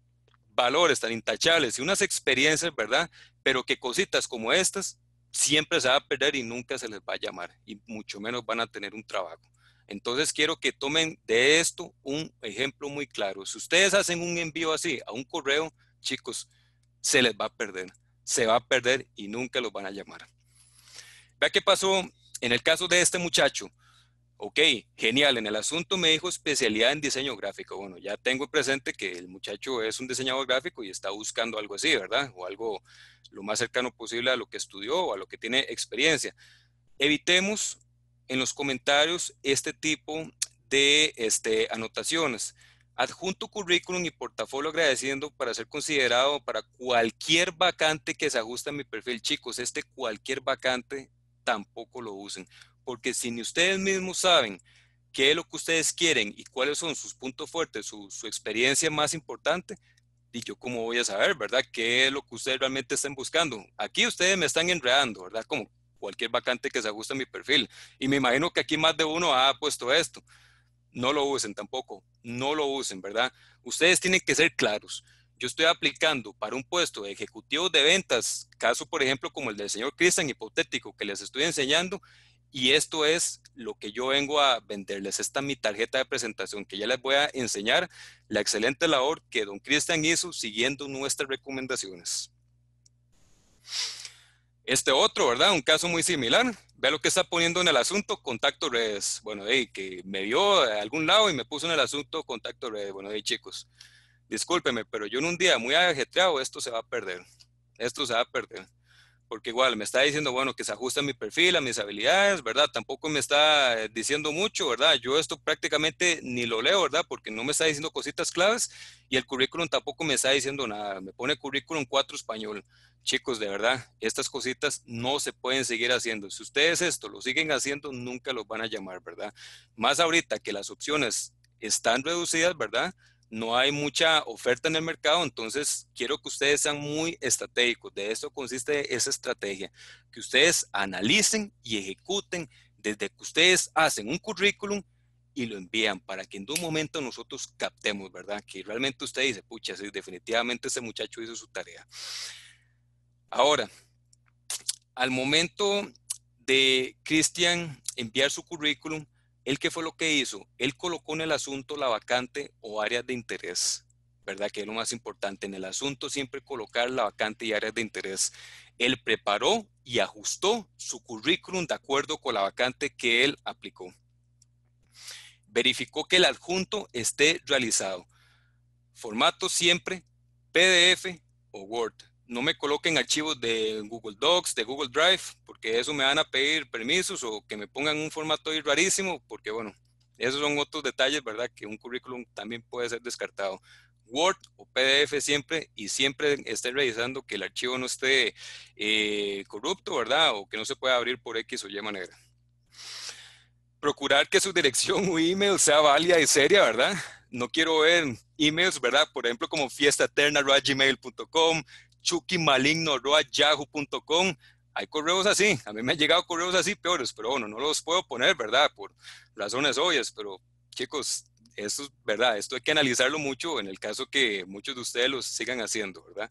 valores tan intachables y unas experiencias, ¿verdad? Pero que cositas como estas siempre se va a perder y nunca se les va a llamar, y mucho menos van a tener un trabajo. Entonces quiero que tomen de esto un ejemplo muy claro. Si ustedes hacen un envío así a un correo, chicos, se les va a perder, se va a perder y nunca los van a llamar. Vea qué pasó en el caso de este muchacho. Ok, genial. En el asunto me dijo especialidad en diseño gráfico. Bueno, ya tengo presente que el muchacho es un diseñador gráfico y está buscando algo así, ¿verdad? O algo lo más cercano posible a lo que estudió o a lo que tiene experiencia. Evitemos en los comentarios este tipo de este, anotaciones. Adjunto currículum y portafolio agradeciendo para ser considerado para cualquier vacante que se ajuste a mi perfil. Chicos, este cualquier vacante tampoco lo usen, porque si ni ustedes mismos saben qué es lo que ustedes quieren y cuáles son sus puntos fuertes, su, su experiencia más importante, y yo cómo voy a saber, ¿verdad? ¿Qué es lo que ustedes realmente están buscando? Aquí ustedes me están enredando, ¿verdad? Como cualquier vacante que se ajuste a mi perfil. Y me imagino que aquí más de uno ha puesto esto. No lo usen tampoco, no lo usen, ¿verdad? Ustedes tienen que ser claros. Yo estoy aplicando para un puesto de ejecutivo de ventas, caso por ejemplo como el del señor Cristian hipotético que les estoy enseñando, y esto es lo que yo vengo a venderles. Esta es mi tarjeta de presentación que ya les voy a enseñar la excelente labor que don Cristian hizo siguiendo nuestras recomendaciones. Este otro, ¿verdad? Un caso muy similar. Vea lo que está poniendo en el asunto, contacto redes. Bueno, hey, que me vio a algún lado y me puso en el asunto, contacto redes. Bueno, hey, chicos, discúlpeme, pero yo en un día muy ajetreado, esto se va a perder. Esto se va a perder. Porque igual me está diciendo, bueno, que se ajusta a mi perfil, a mis habilidades, ¿verdad? Tampoco me está eh, diciendo mucho, ¿verdad? Yo esto prácticamente ni lo leo, ¿verdad? Porque no me está diciendo cositas claves y el currículum tampoco me está diciendo nada. Me pone currículum cuatro español. Chicos, de verdad, estas cositas no se pueden seguir haciendo. Si ustedes esto lo siguen haciendo, nunca los van a llamar, ¿verdad? Más ahorita que las opciones están reducidas, ¿verdad? No hay mucha oferta en el mercado, entonces quiero que ustedes sean muy estratégicos. De eso consiste esa estrategia, que ustedes analicen y ejecuten desde que ustedes hacen un currículum y lo envían para que en un momento nosotros captemos, ¿verdad? Que realmente usted dice, pucha, sí, definitivamente ese muchacho hizo su tarea. Ahora, al momento de Cristian enviar su currículum, ¿él qué fue lo que hizo? Él colocó en el asunto la vacante o áreas de interés, ¿verdad? Que es lo más importante. En el asunto siempre colocar la vacante y áreas de interés. Él preparó y ajustó su currículum de acuerdo con la vacante que él aplicó. Verificó que el adjunto esté realizado. Formato siempre P D F o Word. No me coloquen archivos de Google Docs, de Google Drive, porque eso me van a pedir permisos o que me pongan un formato ahí rarísimo, porque bueno, esos son otros detalles, ¿verdad? Que un currículum también puede ser descartado. Word o P D F siempre y siempre estén revisando que el archivo no esté eh, corrupto, ¿verdad? O que no se pueda abrir por X o Y manera. Procurar que su dirección o email sea válida y seria, ¿verdad? No quiero ver emails, ¿verdad? Por ejemplo, como fiestaeterna arroba gmail punto com, chuquimaligno arroba yahoo punto com. Hay correos así, a mí me han llegado correos así peores, pero bueno, no los puedo poner, ¿verdad? Por razones obvias, pero chicos, esto es verdad, esto hay que analizarlo mucho en el caso que muchos de ustedes lo sigan haciendo, ¿verdad?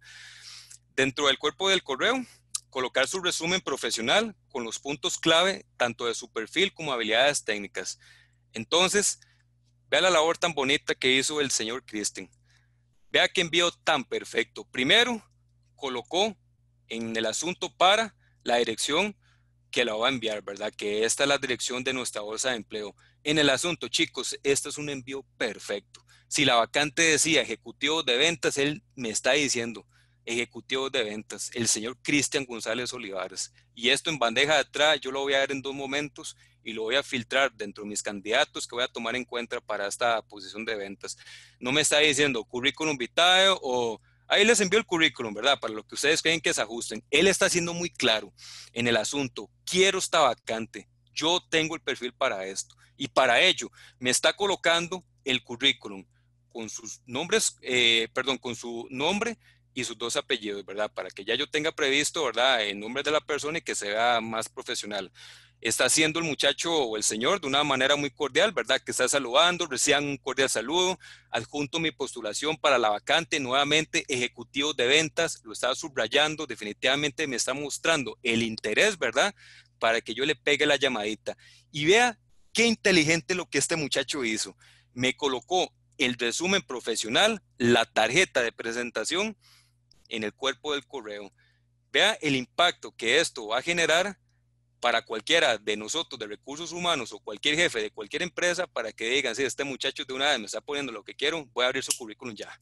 Dentro del cuerpo del correo, colocar su resumen profesional con los puntos clave tanto de su perfil como habilidades técnicas. Entonces, vea la labor tan bonita que hizo el señor Christian. Vea qué envío tan perfecto. Primero, colocó en el asunto para la dirección que la va a enviar, ¿verdad? Que esta es la dirección de nuestra bolsa de empleo. En el asunto, chicos, esto es un envío perfecto. Si la vacante decía ejecutivo de ventas, él me está diciendo ejecutivo de ventas, el señor Cristian González Olivares. Y esto en bandeja de atrás, yo lo voy a ver en dos momentos y lo voy a filtrar dentro de mis candidatos que voy a tomar en cuenta para esta posición de ventas. No me está diciendo currículum vitae o ahí les envío el currículum, ¿verdad? Para lo que ustedes creen que se ajusten. Él está siendo muy claro en el asunto. Quiero esta vacante. Yo tengo el perfil para esto. Y para ello me está colocando el currículum con sus nombres, eh, perdón, con su nombre y sus dos apellidos, ¿verdad? Para que ya yo tenga previsto, ¿verdad? El nombre de la persona y que sea más profesional. Está haciendo el muchacho o el señor de una manera muy cordial, ¿verdad? Que está saludando, reciban un cordial saludo, adjunto mi postulación para la vacante, nuevamente ejecutivo de ventas, lo estaba subrayando, definitivamente me está mostrando el interés, ¿verdad? Para que yo le pegue la llamadita. Y vea qué inteligente lo que este muchacho hizo. Me colocó el resumen profesional, la tarjeta de presentación en el cuerpo del correo. Vea el impacto que esto va a generar para cualquiera de nosotros de recursos humanos o cualquier jefe de cualquier empresa para que digan, sí, este muchacho de una vez me está poniendo lo que quiero, voy a abrir su currículum ya.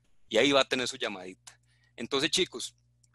Y ahí va a tener su llamadita. Entonces, chicos,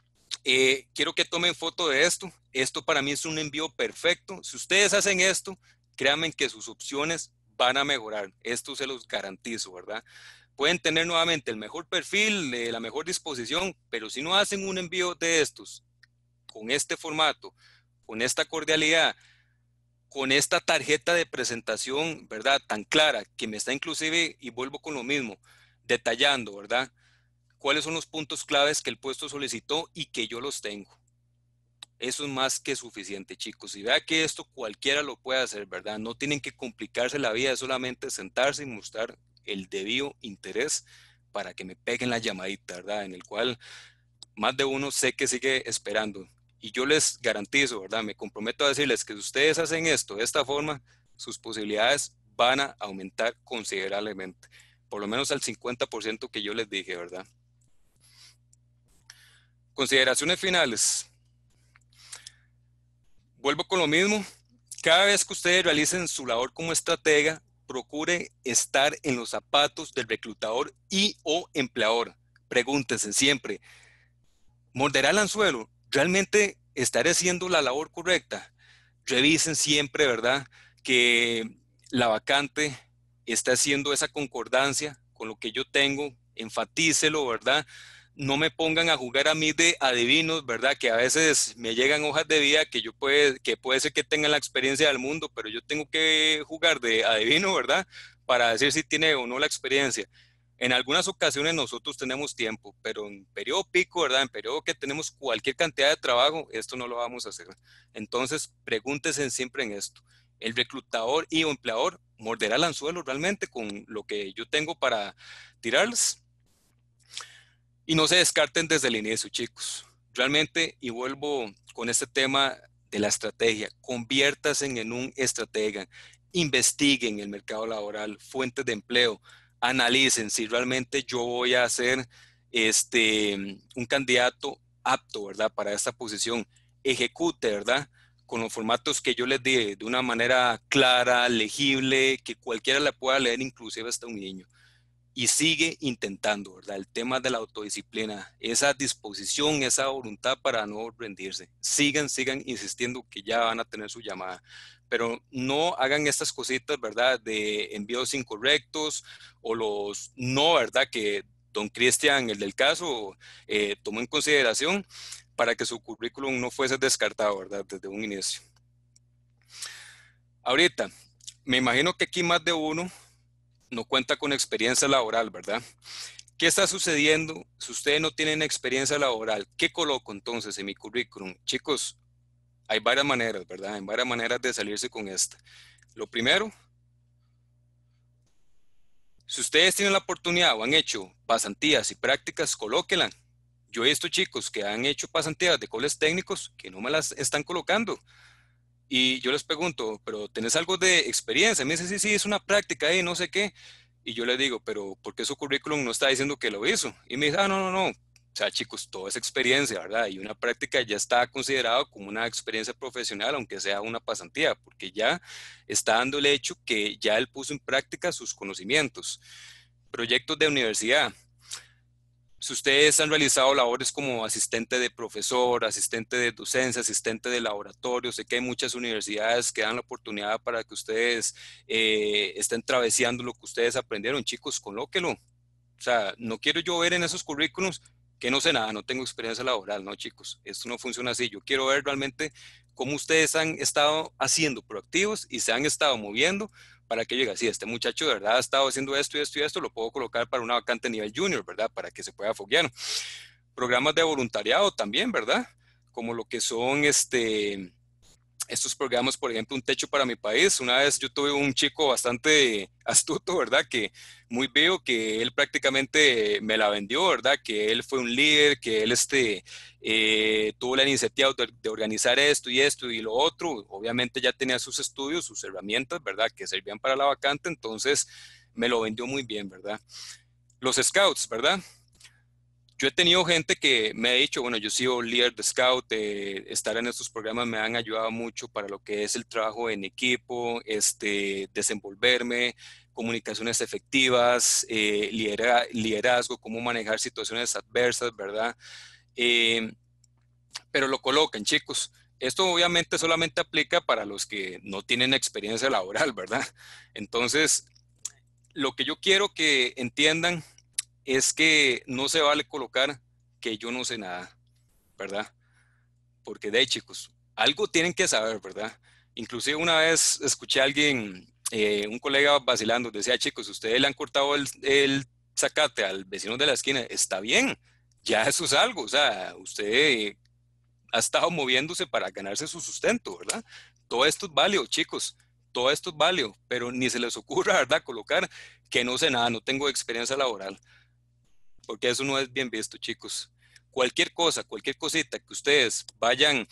eh, quiero que tomen foto de esto. Esto para mí es un envío perfecto. Si ustedes hacen esto, créanme que sus opciones van a mejorar. Esto se los garantizo, ¿verdad? Pueden tener nuevamente el mejor perfil, eh, la mejor disposición, pero si no hacen un envío de estos con este formato, con esta cordialidad, con esta tarjeta de presentación, ¿verdad? Tan clara que me está inclusive, y vuelvo con lo mismo, detallando, ¿verdad? Cuáles son los puntos claves que el puesto solicitó y que yo los tengo. Eso es más que suficiente, chicos. Y vea que esto cualquiera lo puede hacer, ¿verdad? No tienen que complicarse la vida, es solamente sentarse y mostrar el debido interés para que me peguen la llamadita, ¿verdad? En el cual más de uno sé que sigue esperando. Y yo les garantizo, ¿verdad? Me comprometo a decirles que si ustedes hacen esto de esta forma, sus posibilidades van a aumentar considerablemente, por lo menos al cincuenta por ciento que yo les dije, ¿verdad? Consideraciones finales. Vuelvo con lo mismo. Cada vez que ustedes realicen su labor como estratega, procure estar en los zapatos del reclutador y o empleador. Pregúntense siempre, ¿morderá el anzuelo? ¿Realmente estaré haciendo la labor correcta? Revisen siempre, ¿verdad? Que la vacante está haciendo esa concordancia con lo que yo tengo, enfatícelo, ¿verdad? No me pongan a jugar a mí de adivinos, ¿verdad? Que a veces me llegan hojas de vida que yo puede, que puede ser que tengan la experiencia del mundo, pero yo tengo que jugar de adivino, ¿verdad? Para decir si tiene o no la experiencia. En algunas ocasiones nosotros tenemos tiempo, pero en periodo pico, ¿verdad? En periodo que tenemos cualquier cantidad de trabajo, esto no lo vamos a hacer. Entonces, pregúntense siempre en esto. ¿El reclutador y o empleador morderá el anzuelo realmente con lo que yo tengo para tirarles? Y no se descarten desde el inicio, chicos. Realmente, y vuelvo con este tema de la estrategia, conviértanse en un estratega, investiguen el mercado laboral, fuentes de empleo, analicen si realmente yo voy a ser este, un candidato apto, ¿verdad? Para esta posición. Ejecute, ¿verdad? Con los formatos que yo les di, de una manera clara, legible, que cualquiera la pueda leer, inclusive hasta un niño y sigue intentando, ¿verdad? El tema de la autodisciplina, esa disposición, esa voluntad para no rendirse. Sigan, sigan insistiendo que ya van a tener su llamada, pero no hagan estas cositas, ¿verdad? De envíos incorrectos o los no, ¿verdad? Que don Cristian, el del caso, eh, tomó en consideración para que su currículum no fuese descartado, ¿verdad? Desde un inicio. Ahorita, me imagino que aquí más de uno no cuenta con experiencia laboral, ¿verdad? ¿Qué está sucediendo si ustedes no tienen experiencia laboral? ¿Qué coloco entonces en mi currículum? Chicos, hay varias maneras, ¿verdad? Hay varias maneras de salirse con esta. Lo primero, si ustedes tienen la oportunidad o han hecho pasantías y prácticas, colóquenla. Yo he visto chicos que han hecho pasantías de coles técnicos que no me las están colocando. Y yo les pregunto, ¿pero tenés algo de experiencia? Me dicen, sí, sí, es una práctica ahí, no sé qué. Y yo les digo, ¿pero por qué su currículum no está diciendo que lo hizo? Y me dice, ah, no, no, no. O sea, chicos, todo es experiencia, ¿verdad? Y una práctica ya está considerado como una experiencia profesional, aunque sea una pasantía, porque ya está dando el hecho que ya él puso en práctica sus conocimientos. Proyectos de universidad. Si ustedes han realizado labores como asistente de profesor, asistente de docencia, asistente de laboratorio, sé que hay muchas universidades que dan la oportunidad para que ustedes eh, estén traveseando lo que ustedes aprendieron. Chicos, colóquenlo. O sea, no quiero yo ver en esos currículums que no sé nada, no tengo experiencia laboral, no, chicos. Esto no funciona así. Yo quiero ver realmente cómo ustedes han estado haciendo proactivos y se han estado moviendo para que llegue así, este muchacho de verdad ha estado haciendo esto y esto y esto, lo puedo colocar para una vacante a nivel junior, ¿verdad? Para que se pueda foguear. Programas de voluntariado también, ¿verdad? Como lo que son este, estos programas, por ejemplo, Un Techo para mi País. Una vez yo tuve un chico bastante astuto, ¿verdad? Que muy veo que él prácticamente me la vendió, ¿verdad? Que él fue un líder, que él este, eh, tuvo la iniciativa de, de, organizar esto y esto y lo otro. Obviamente ya tenía sus estudios, sus herramientas, ¿verdad? Que servían para la vacante, entonces me lo vendió muy bien, ¿verdad? Los scouts, ¿verdad? Yo he tenido gente que me ha dicho, bueno, yo he sido líder de scout, eh, estar en estos programas me han ayudado mucho para lo que es el trabajo en equipo, este, desenvolverme, comunicaciones efectivas, eh, lidera, liderazgo, cómo manejar situaciones adversas, ¿verdad? Eh, pero lo colocan, chicos. Esto obviamente solamente aplica para los que no tienen experiencia laboral, ¿verdad? Entonces, lo que yo quiero que entiendan es que no se vale colocar que yo no sé nada, ¿verdad? Porque de ahí, chicos, algo tienen que saber, ¿verdad? Inclusive una vez escuché a alguien, eh, un colega vacilando, decía, chicos, ustedes le han cortado el, el zacate al vecino de la esquina, está bien, ya eso es algo, o sea, usted ha estado moviéndose para ganarse su sustento, ¿verdad? Todo esto es válido, chicos, todo esto es válido, pero ni se les ocurra, ¿verdad? Colocar que no sé nada, no tengo experiencia laboral, porque eso no es bien visto, chicos. Cualquier cosa, cualquier cosita que ustedes vayan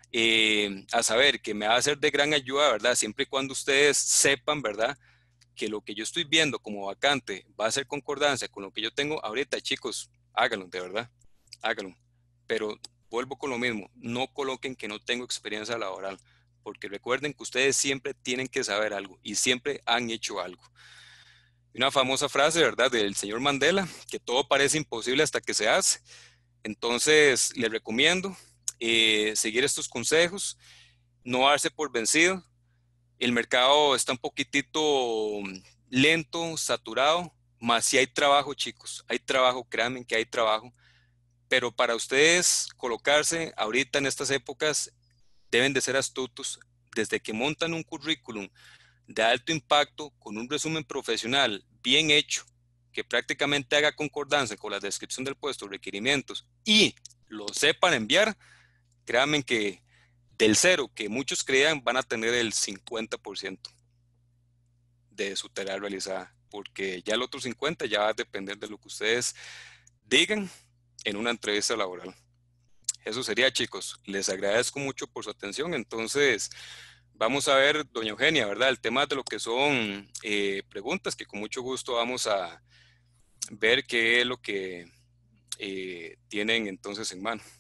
eh, a saber que me va a ser de gran ayuda, ¿verdad? Siempre y cuando ustedes sepan, ¿verdad? Que lo que yo estoy viendo como vacante va a ser concordancia con lo que yo tengo ahorita, chicos, háganlo, de verdad, háganlo. Pero vuelvo con lo mismo, no coloquen que no tengo experiencia laboral. porque recuerden que ustedes siempre tienen que saber algo y siempre han hecho algo. Una famosa frase, ¿verdad?, del señor Mandela, que todo parece imposible hasta que se hace. Entonces, les recomiendo eh, seguir estos consejos, no darse por vencido. El mercado está un poquitito lento, saturado, más si hay trabajo, chicos, hay trabajo, créanme que hay trabajo, pero para ustedes colocarse ahorita en estas épocas deben de ser astutos. Desde que montan un currículum de alto impacto con un resumen profesional bien hecho, que prácticamente haga concordancia con la descripción del puesto, requerimientos y lo sepan enviar, créanme que del cero que muchos creían van a tener el cincuenta por ciento de su tarea realizada, porque ya el otro cincuenta por ciento ya va a depender de lo que ustedes digan en una entrevista laboral. Eso sería, chicos. Les agradezco mucho por su atención. Entonces, vamos a ver, doña Eugenia, ¿verdad? El tema de lo que son eh, preguntas, que con mucho gusto vamos a ver qué es lo que eh, tienen entonces en mano.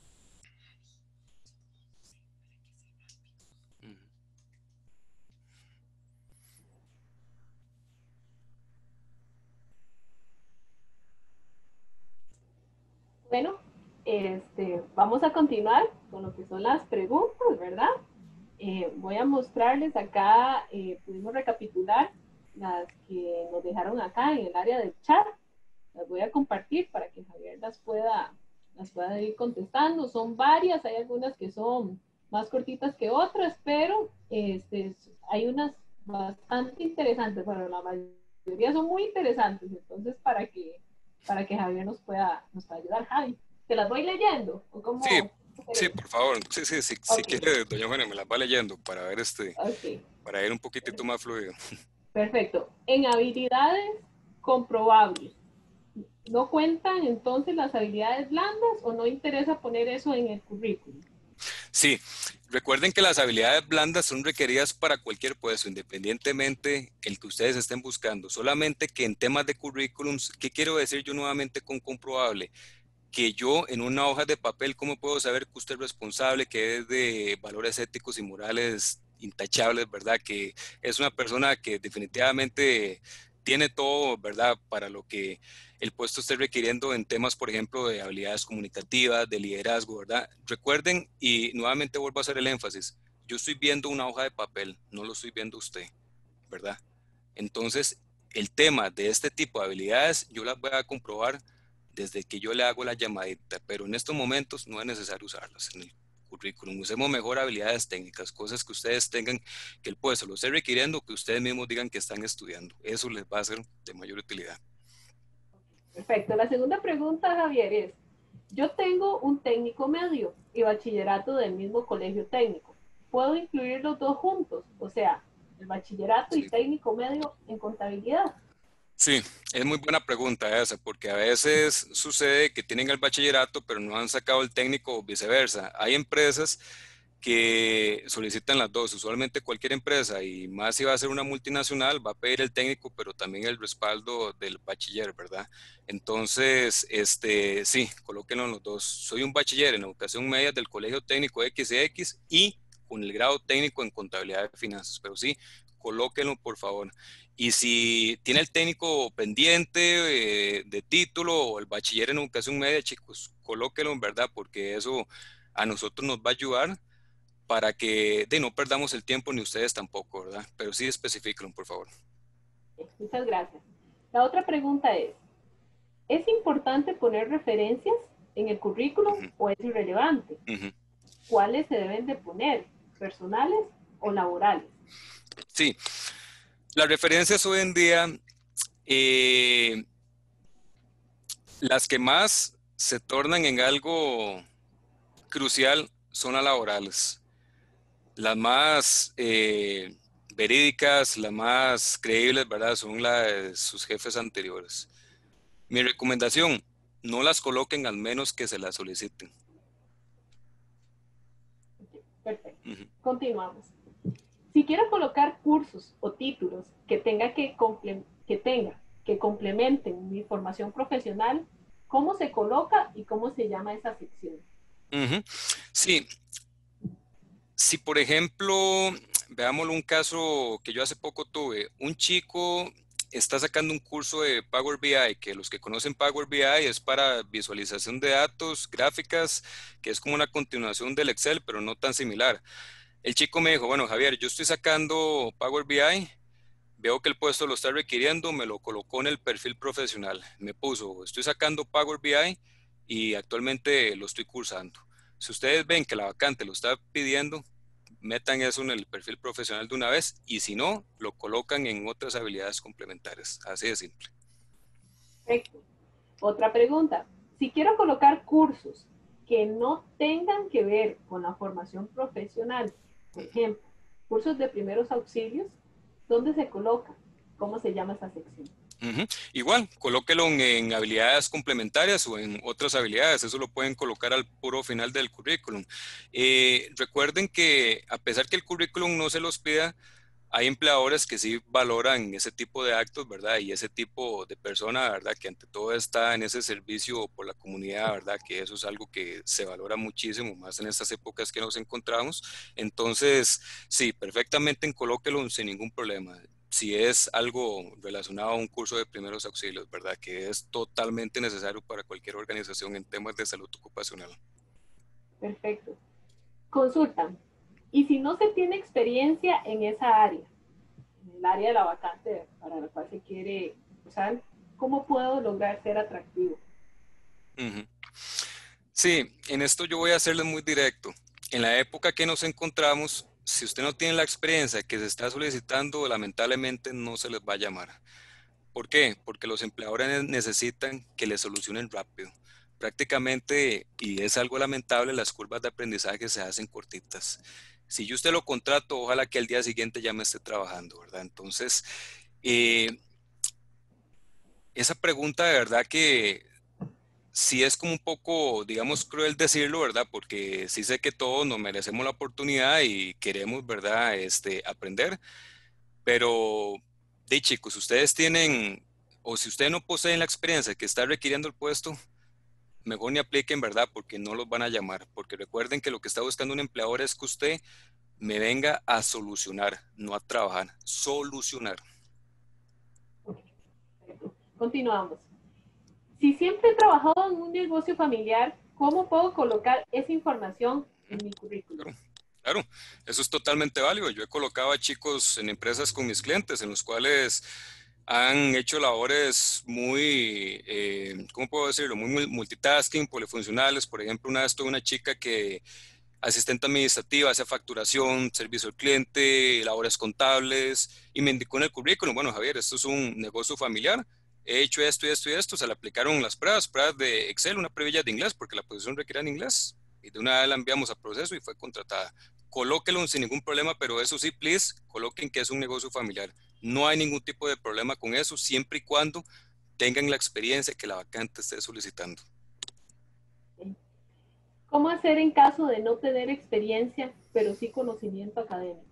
Bueno, este, vamos a continuar con lo que son las preguntas, ¿verdad? Eh, voy a mostrarles acá, eh, pudimos recapitular las que nos dejaron acá en el área del chat. Las voy a compartir para que Javier las pueda, las pueda ir contestando. Son varias, hay algunas que son más cortitas que otras, pero este, hay unas bastante interesantes. Bueno, la mayoría son muy interesantes, entonces para que, para que Javier nos pueda, nos pueda ayudar. Javi, ¿te las voy leyendo? ¿O Sí, cómo? sí, por favor. Sí, sí, sí, si Okay. quiere, doña Eugenia, me las va leyendo para ver este, Okay. para ir un poquitito más fluido. Perfecto. En habilidades comprobables, ¿no cuentan entonces las habilidades blandas o no interesa poner eso en el currículum? Sí, recuerden que las habilidades blandas son requeridas para cualquier puesto, independientemente el que ustedes estén buscando. Solamente que en temas de currículums, ¿qué quiero decir yo nuevamente con comprobable? Que yo en una hoja de papel, ¿cómo puedo saber que usted es responsable, que es de valores éticos y morales intachables, ¿verdad? Que es una persona que definitivamente tiene todo, ¿verdad? Para lo que el puesto esté requiriendo en temas, por ejemplo, de habilidades comunicativas, de liderazgo, ¿verdad? Recuerden, y nuevamente vuelvo a hacer el énfasis, yo estoy viendo una hoja de papel, no lo estoy viendo usted, ¿verdad? Entonces, el tema de este tipo de habilidades, yo las voy a comprobar desde que yo le hago la llamadita, pero en estos momentos no es necesario usarlas en el currículum. Usemos mejor habilidades técnicas, cosas que ustedes tengan, que el puesto lo esté requiriendo, que ustedes mismos digan que están estudiando. Eso les va a ser de mayor utilidad. Perfecto. La segunda pregunta, Javier, es, yo tengo un técnico medio y bachillerato del mismo colegio técnico. ¿Puedo incluir los dos juntos? O sea, el bachillerato y Sí. técnico medio en contabilidad. Sí, es muy buena pregunta esa, porque a veces sucede que tienen el bachillerato, pero no han sacado el técnico o viceversa. Hay empresas que solicitan las dos. Usualmente cualquier empresa, y más si va a ser una multinacional, va a pedir el técnico, pero también el respaldo del bachiller, ¿verdad? Entonces, este, sí, colóquenlo en los dos. Soy un bachiller en educación media del Colegio Técnico X X y con el grado técnico en contabilidad de finanzas, pero sí, colóquenlo por favor. Y si tiene el técnico pendiente eh, de título o el bachiller en educación media, chicos, colóquenlo en verdad, porque eso a nosotros nos va a ayudar para que de, no perdamos el tiempo ni ustedes tampoco, ¿verdad? Pero sí especifiquen, por favor. Muchas gracias. La otra pregunta es, ¿es importante poner referencias en el currículum Uh -huh, o es irrelevante? uh -huh. ¿Cuáles se deben de poner? ¿Personales o laborales? Sí, las referencias hoy en día, eh, las que más se tornan en algo crucial son las laborales. Las más eh, verídicas, las más creíbles, ¿verdad? Son las de sus jefes anteriores. Mi recomendación, no las coloquen al menos que se las soliciten. Perfecto. Uh -huh. Continuamos. Si quiero colocar cursos o títulos que tenga que, que tenga que complementen mi formación profesional, ¿cómo se coloca y cómo se llama esa sección? Uh -huh. Sí, si por ejemplo, veámoslo un caso que yo hace poco tuve, un chico está sacando un curso de Power B I, que los que conocen Power B I es para visualización de datos, gráficas, que es como una continuación del Excel, pero no tan similar. El chico me dijo, bueno, Javier, yo estoy sacando Power B I, veo que el puesto lo está requiriendo, me lo colocó en el perfil profesional. Me puso, estoy sacando Power B I y actualmente lo estoy cursando. Si ustedes ven que la vacante lo está pidiendo, metan eso en el perfil profesional de una vez y si no, lo colocan en otras habilidades complementarias. Así de simple. Perfecto. Otra pregunta. Si quiero colocar cursos que no tengan que ver con la formación profesional, por ejemplo, cursos de primeros auxilios, ¿dónde se coloca? ¿Cómo se llama esa sección? Ujú. Igual, colóquelo en, en habilidades complementarias o en otras habilidades, eso lo pueden colocar al puro final del currículum. Eh, recuerden que a pesar que el currículum no se los pida, hay empleadores que sí valoran ese tipo de actos, ¿verdad? Y ese tipo de persona, ¿verdad? Que ante todo está en ese servicio por la comunidad, ¿verdad? Que eso es algo que se valora muchísimo, más en estas épocas que nos encontramos. Entonces, sí, perfectamente colóquelo sin ningún problema. Si es algo relacionado a un curso de primeros auxilios, ¿verdad? Que es totalmente necesario para cualquier organización en temas de salud ocupacional. Perfecto. Consulta. Y si no se tiene experiencia en esa área, en el área de la vacante para la cual se quiere usar, ¿cómo puedo lograr ser atractivo? Ujú. Sí, en esto yo voy a hacerles muy directo. En la época que nos encontramos, si usted no tiene la experiencia que se está solicitando, lamentablemente no se les va a llamar. ¿Por qué? Porque los empleadores necesitan que les solucionen rápido. Prácticamente, y es algo lamentable, las curvas de aprendizaje se hacen cortitas. Si yo usted lo contrato, ojalá que al día siguiente ya me esté trabajando, ¿verdad? Entonces, eh, esa pregunta de verdad que sí es como un poco, digamos, cruel decirlo, ¿verdad? Porque sí sé que todos nos merecemos la oportunidad y queremos, ¿verdad? Este, aprender, pero de chicos, ustedes tienen, o si ustedes no poseen la experiencia que está requiriendo el puesto, mejor ni apliquen, ¿verdad? Porque no los van a llamar, porque recuerden que lo que está buscando un empleador es que usted me venga a solucionar, no a trabajar, solucionar. Perfecto. Continuamos. Si siempre he trabajado en un negocio familiar, ¿cómo puedo colocar esa información en mi currículum? Claro, claro, eso es totalmente válido. Yo he colocado a chicos en empresas con mis clientes, en los cuales han hecho labores muy, eh, ¿cómo puedo decirlo? Muy multitasking, polifuncionales. Por ejemplo, una vez tuve una chica que asistente administrativa, hace facturación, servicio al cliente, labores contables, y me indicó en el currículum, bueno, Javier, esto es un negocio familiar, he hecho esto y esto y esto, se le aplicaron las pruebas, pruebas de Excel, una previa de inglés, porque la posición requería en inglés, y de una vez la enviamos a proceso y fue contratada. Colóquelo sin ningún problema, pero eso sí, please, coloquen que es un negocio familiar. No hay ningún tipo de problema con eso, siempre y cuando tengan la experiencia que la vacante esté solicitando. ¿Cómo hacer en caso de no tener experiencia, pero sí conocimiento académico?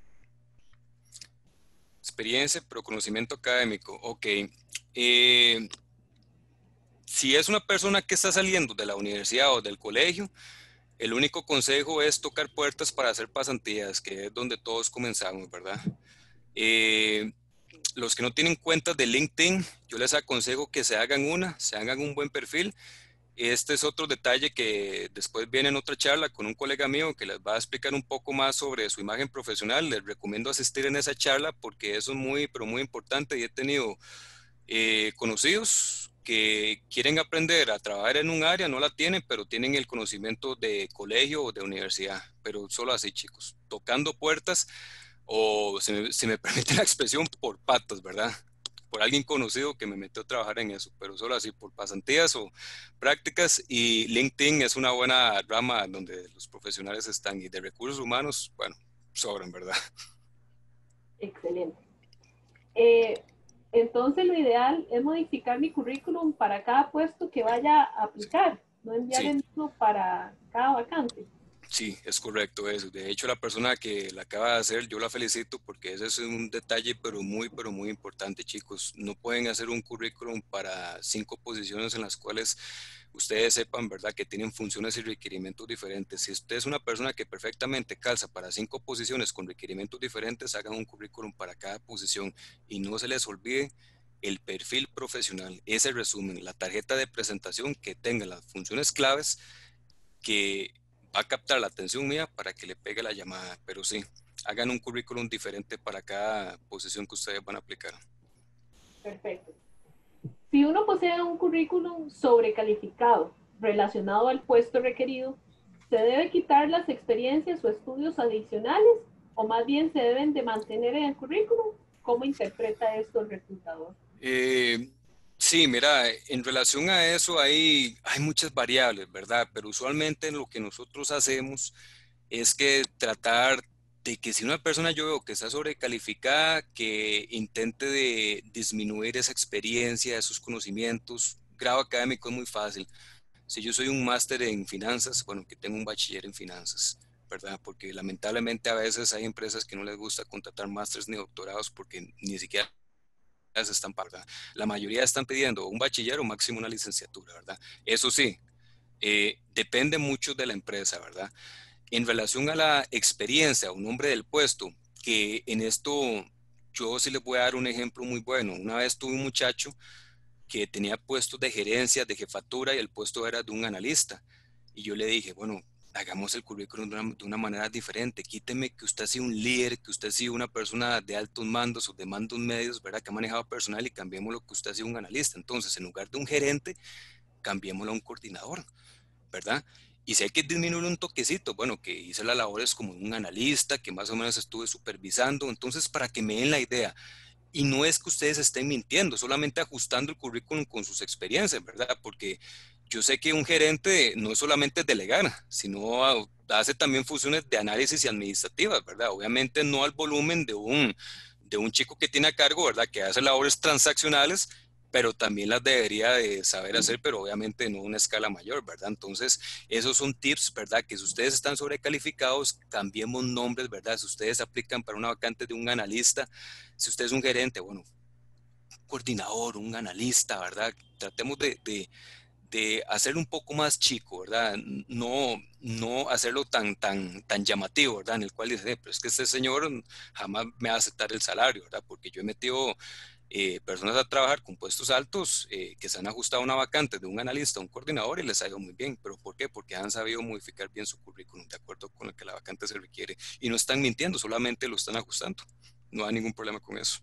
Experiencia, pero conocimiento académico. Ok. Eh, si es una persona que está saliendo de la universidad o del colegio, el único consejo es tocar puertas para hacer pasantías, que es donde todos comenzamos, ¿verdad? Eh, los que no tienen cuentas de LinkedIn, yo les aconsejo que se hagan una, se hagan un buen perfil. Este es otro detalle que después viene en otra charla con un colega mío que les va a explicar un poco más sobre su imagen profesional. Les recomiendo asistir en esa charla porque eso es muy, pero muy importante y he tenido eh, conocidos que quieren aprender a trabajar en un área, no la tienen, pero tienen el conocimiento de colegio o de universidad, pero solo así, chicos, tocando puertas o, si me, si me permite la expresión, por patas, ¿verdad? Por alguien conocido que me metió a trabajar en eso, pero solo así, por pasantías o prácticas, y LinkedIn es una buena rama donde los profesionales están, y de recursos humanos, bueno, sobran, ¿verdad? Excelente. Eh, entonces, lo ideal es modificar mi currículum para cada puesto que vaya a aplicar, no enviar Sí, el mismo para cada vacante. Sí, es correcto eso. De hecho, la persona que la acaba de hacer, yo la felicito porque ese es un detalle, pero muy, pero muy importante, chicos. No pueden hacer un currículum para cinco posiciones en las cuales ustedes sepan, ¿verdad?, que tienen funciones y requerimientos diferentes. Si usted es una persona que perfectamente calza para cinco posiciones con requerimientos diferentes, hagan un currículum para cada posición y no se les olvide el perfil profesional, ese resumen, la tarjeta de presentación que tenga las funciones claves que va a captar la atención mía para que le pegue la llamada. Pero sí, hagan un currículum diferente para cada posición que ustedes van a aplicar. Perfecto. Si uno posee un currículum sobrecalificado relacionado al puesto requerido, ¿se debe quitar las experiencias o estudios adicionales o más bien se deben de mantener en el currículum? ¿Cómo interpreta esto el reclutador? Eh, sí, mira, en relación a eso hay, hay muchas variables, ¿verdad? Pero usualmente lo que nosotros hacemos es que tratar de que si una persona yo veo que está sobrecalificada, que intente de disminuir esa experiencia, esos conocimientos. Grado académico es muy fácil. Si yo soy un máster en finanzas, bueno, que tengo un bachiller en finanzas, ¿verdad? Porque lamentablemente a veces hay empresas que no les gusta contratar másters ni doctorados porque ni siquiera se están pagando. La mayoría están pidiendo un bachiller o máximo una licenciatura, ¿verdad? Eso sí, eh, depende mucho de la empresa, ¿verdad? En relación a la experiencia o nombre del puesto, que en esto yo sí les voy a dar un ejemplo muy bueno. Una vez tuve un muchacho que tenía puestos de gerencia, de jefatura y el puesto era de un analista. Y yo le dije, bueno, hagamos el currículum de una, de una manera diferente. Quíteme que usted ha sido un líder, que usted ha sido una persona de altos mandos o de mandos medios, ¿verdad? Que ha manejado personal y cambiemos lo que usted ha sido un analista. Entonces, en lugar de un gerente, cambiémoslo a un coordinador, ¿verdad? Y si hay que disminuir un toquecito, bueno, que hice las labores como un analista, que más o menos estuve supervisando, entonces para que me den la idea, y no es que ustedes estén mintiendo, solamente ajustando el currículum con sus experiencias, ¿verdad? Porque yo sé que un gerente no es solamente delegar, sino hace también funciones de análisis y administrativas, ¿verdad? Obviamente no al volumen de un, de un chico que tiene a cargo, ¿verdad? Que hace labores transaccionales, pero también las debería de saber hacer, pero obviamente no a una escala mayor, ¿verdad? Entonces, esos son tips, ¿verdad? Que si ustedes están sobrecalificados, cambiemos nombres, ¿verdad? Si ustedes aplican para una vacante de un analista, si usted es un gerente, bueno, un coordinador, un analista, ¿verdad? Tratemos de, de, de hacerlo un poco más chico, ¿verdad? No, no hacerlo tan, tan, tan llamativo, ¿verdad? En el cual dice, eh, pero es que este señor jamás me va a aceptar el salario, ¿verdad? Porque yo he metido eh, personas a trabajar con puestos altos eh, que se han ajustado a una vacante de un analista, un coordinador y les ha ido muy bien. ¿Pero por qué? Porque han sabido modificar bien su currículum de acuerdo con lo que la vacante se requiere. Y no están mintiendo, solamente lo están ajustando. No hay ningún problema con eso.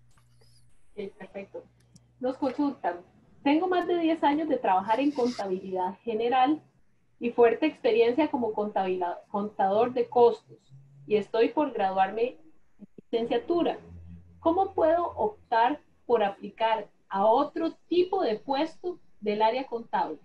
Sí, perfecto. Nos consultan. Tengo más de diez años de trabajar en contabilidad general y fuerte experiencia como contador de costos y estoy por graduarme en licenciatura. ¿Cómo puedo optar por aplicar a otro tipo de puesto del área contable?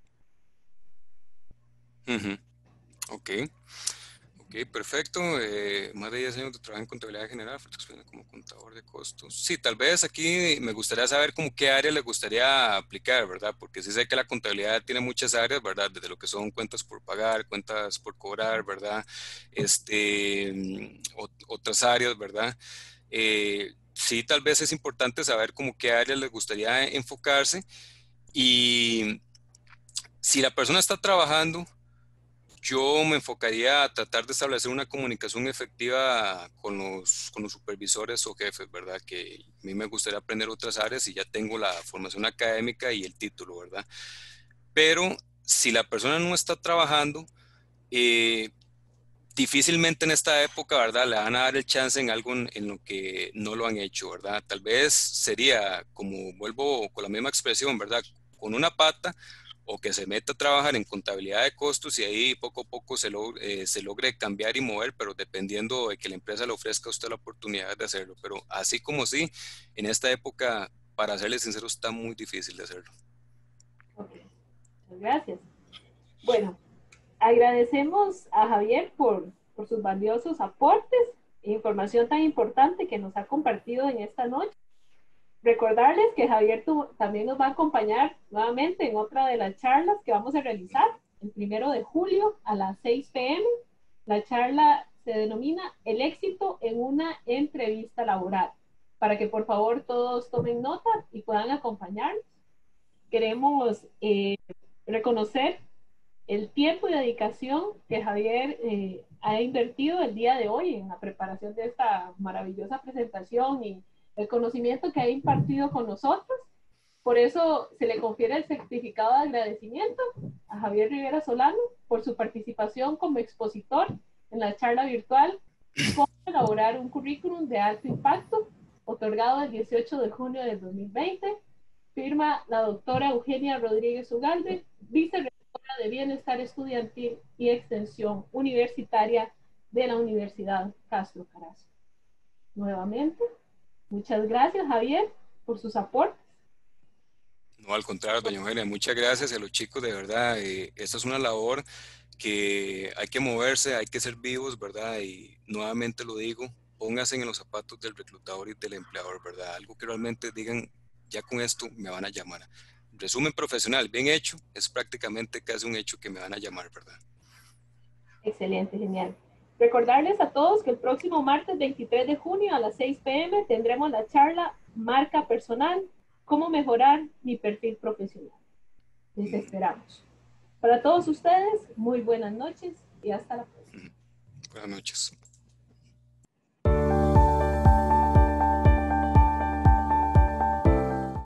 Uh -huh. Ok. Ok, perfecto. Eh, más de diez años de trabajo en contabilidad general, fuerte experiencia como contador de costos. Sí, tal vez aquí me gustaría saber como qué área le gustaría aplicar, ¿verdad? Porque sí sé que la contabilidad tiene muchas áreas, ¿verdad? Desde lo que son cuentas por pagar, cuentas por cobrar, ¿verdad? Este, mm, otras áreas, ¿verdad? Eh, sí, tal vez es importante saber como qué áreas le gustaría enfocarse y si la persona está trabajando, yo me enfocaría a tratar de establecer una comunicación efectiva con los, con los supervisores o jefes, ¿verdad? Que a mí me gustaría aprender otras áreas y ya tengo la formación académica y el título, ¿verdad? Pero si la persona no está trabajando, eh, difícilmente en esta época, ¿verdad? Le van a dar el chance en algo en, en, lo que no lo han hecho, ¿verdad? Tal vez sería, como vuelvo con la misma expresión, ¿verdad? Con una pata o que se meta a trabajar en contabilidad de costos y ahí poco a poco se, lo, eh, se logre cambiar y mover, pero dependiendo de que la empresa le ofrezca a usted la oportunidad de hacerlo. Pero así como sí, en esta época, para serles sincero, está muy difícil de hacerlo. Ok, muchas gracias. Bueno, agradecemos a Javier por, por sus valiosos aportes e información tan importante que nos ha compartido en esta noche. Recordarles que Javier tu, también nos va a acompañar nuevamente en otra de las charlas que vamos a realizar el primero de julio a las seis p m La charla se denomina El éxito en una entrevista laboral, para que por favor todos tomen nota y puedan acompañarnos. Queremos eh, reconocer el tiempo y dedicación que Javier eh, ha invertido el día de hoy en la preparación de esta maravillosa presentación y el conocimiento que ha impartido con nosotros. Por eso se le confiere el certificado de agradecimiento a Javier Rivera Solano por su participación como expositor en la charla virtual Cómo elaborar un currículum de alto impacto, otorgado el dieciocho de junio del dos mil veinte. Firma la doctora Eugenia Rodríguez Ugalde, vicerectora de Bienestar Estudiantil y Extensión Universitaria de la Universidad Castro Carazo. Nuevamente, muchas gracias, Javier, por sus aportes. No, al contrario, doña Eugenia, muchas gracias a los chicos, de verdad. Eh, esta es una labor que hay que moverse, hay que ser vivos, ¿verdad? Y nuevamente lo digo, pónganse en los zapatos del reclutador y del empleador, ¿verdad? Algo que realmente digan, ya con esto me van a llamar. Resumen profesional, bien hecho, es prácticamente casi un hecho que me van a llamar, ¿verdad? Excelente, genial. Recordarles a todos que el próximo martes veintitrés de junio a las seis p m tendremos la charla Marca Personal, cómo mejorar mi perfil profesional. Les esperamos. Para todos ustedes, muy buenas noches y hasta la próxima. Buenas noches.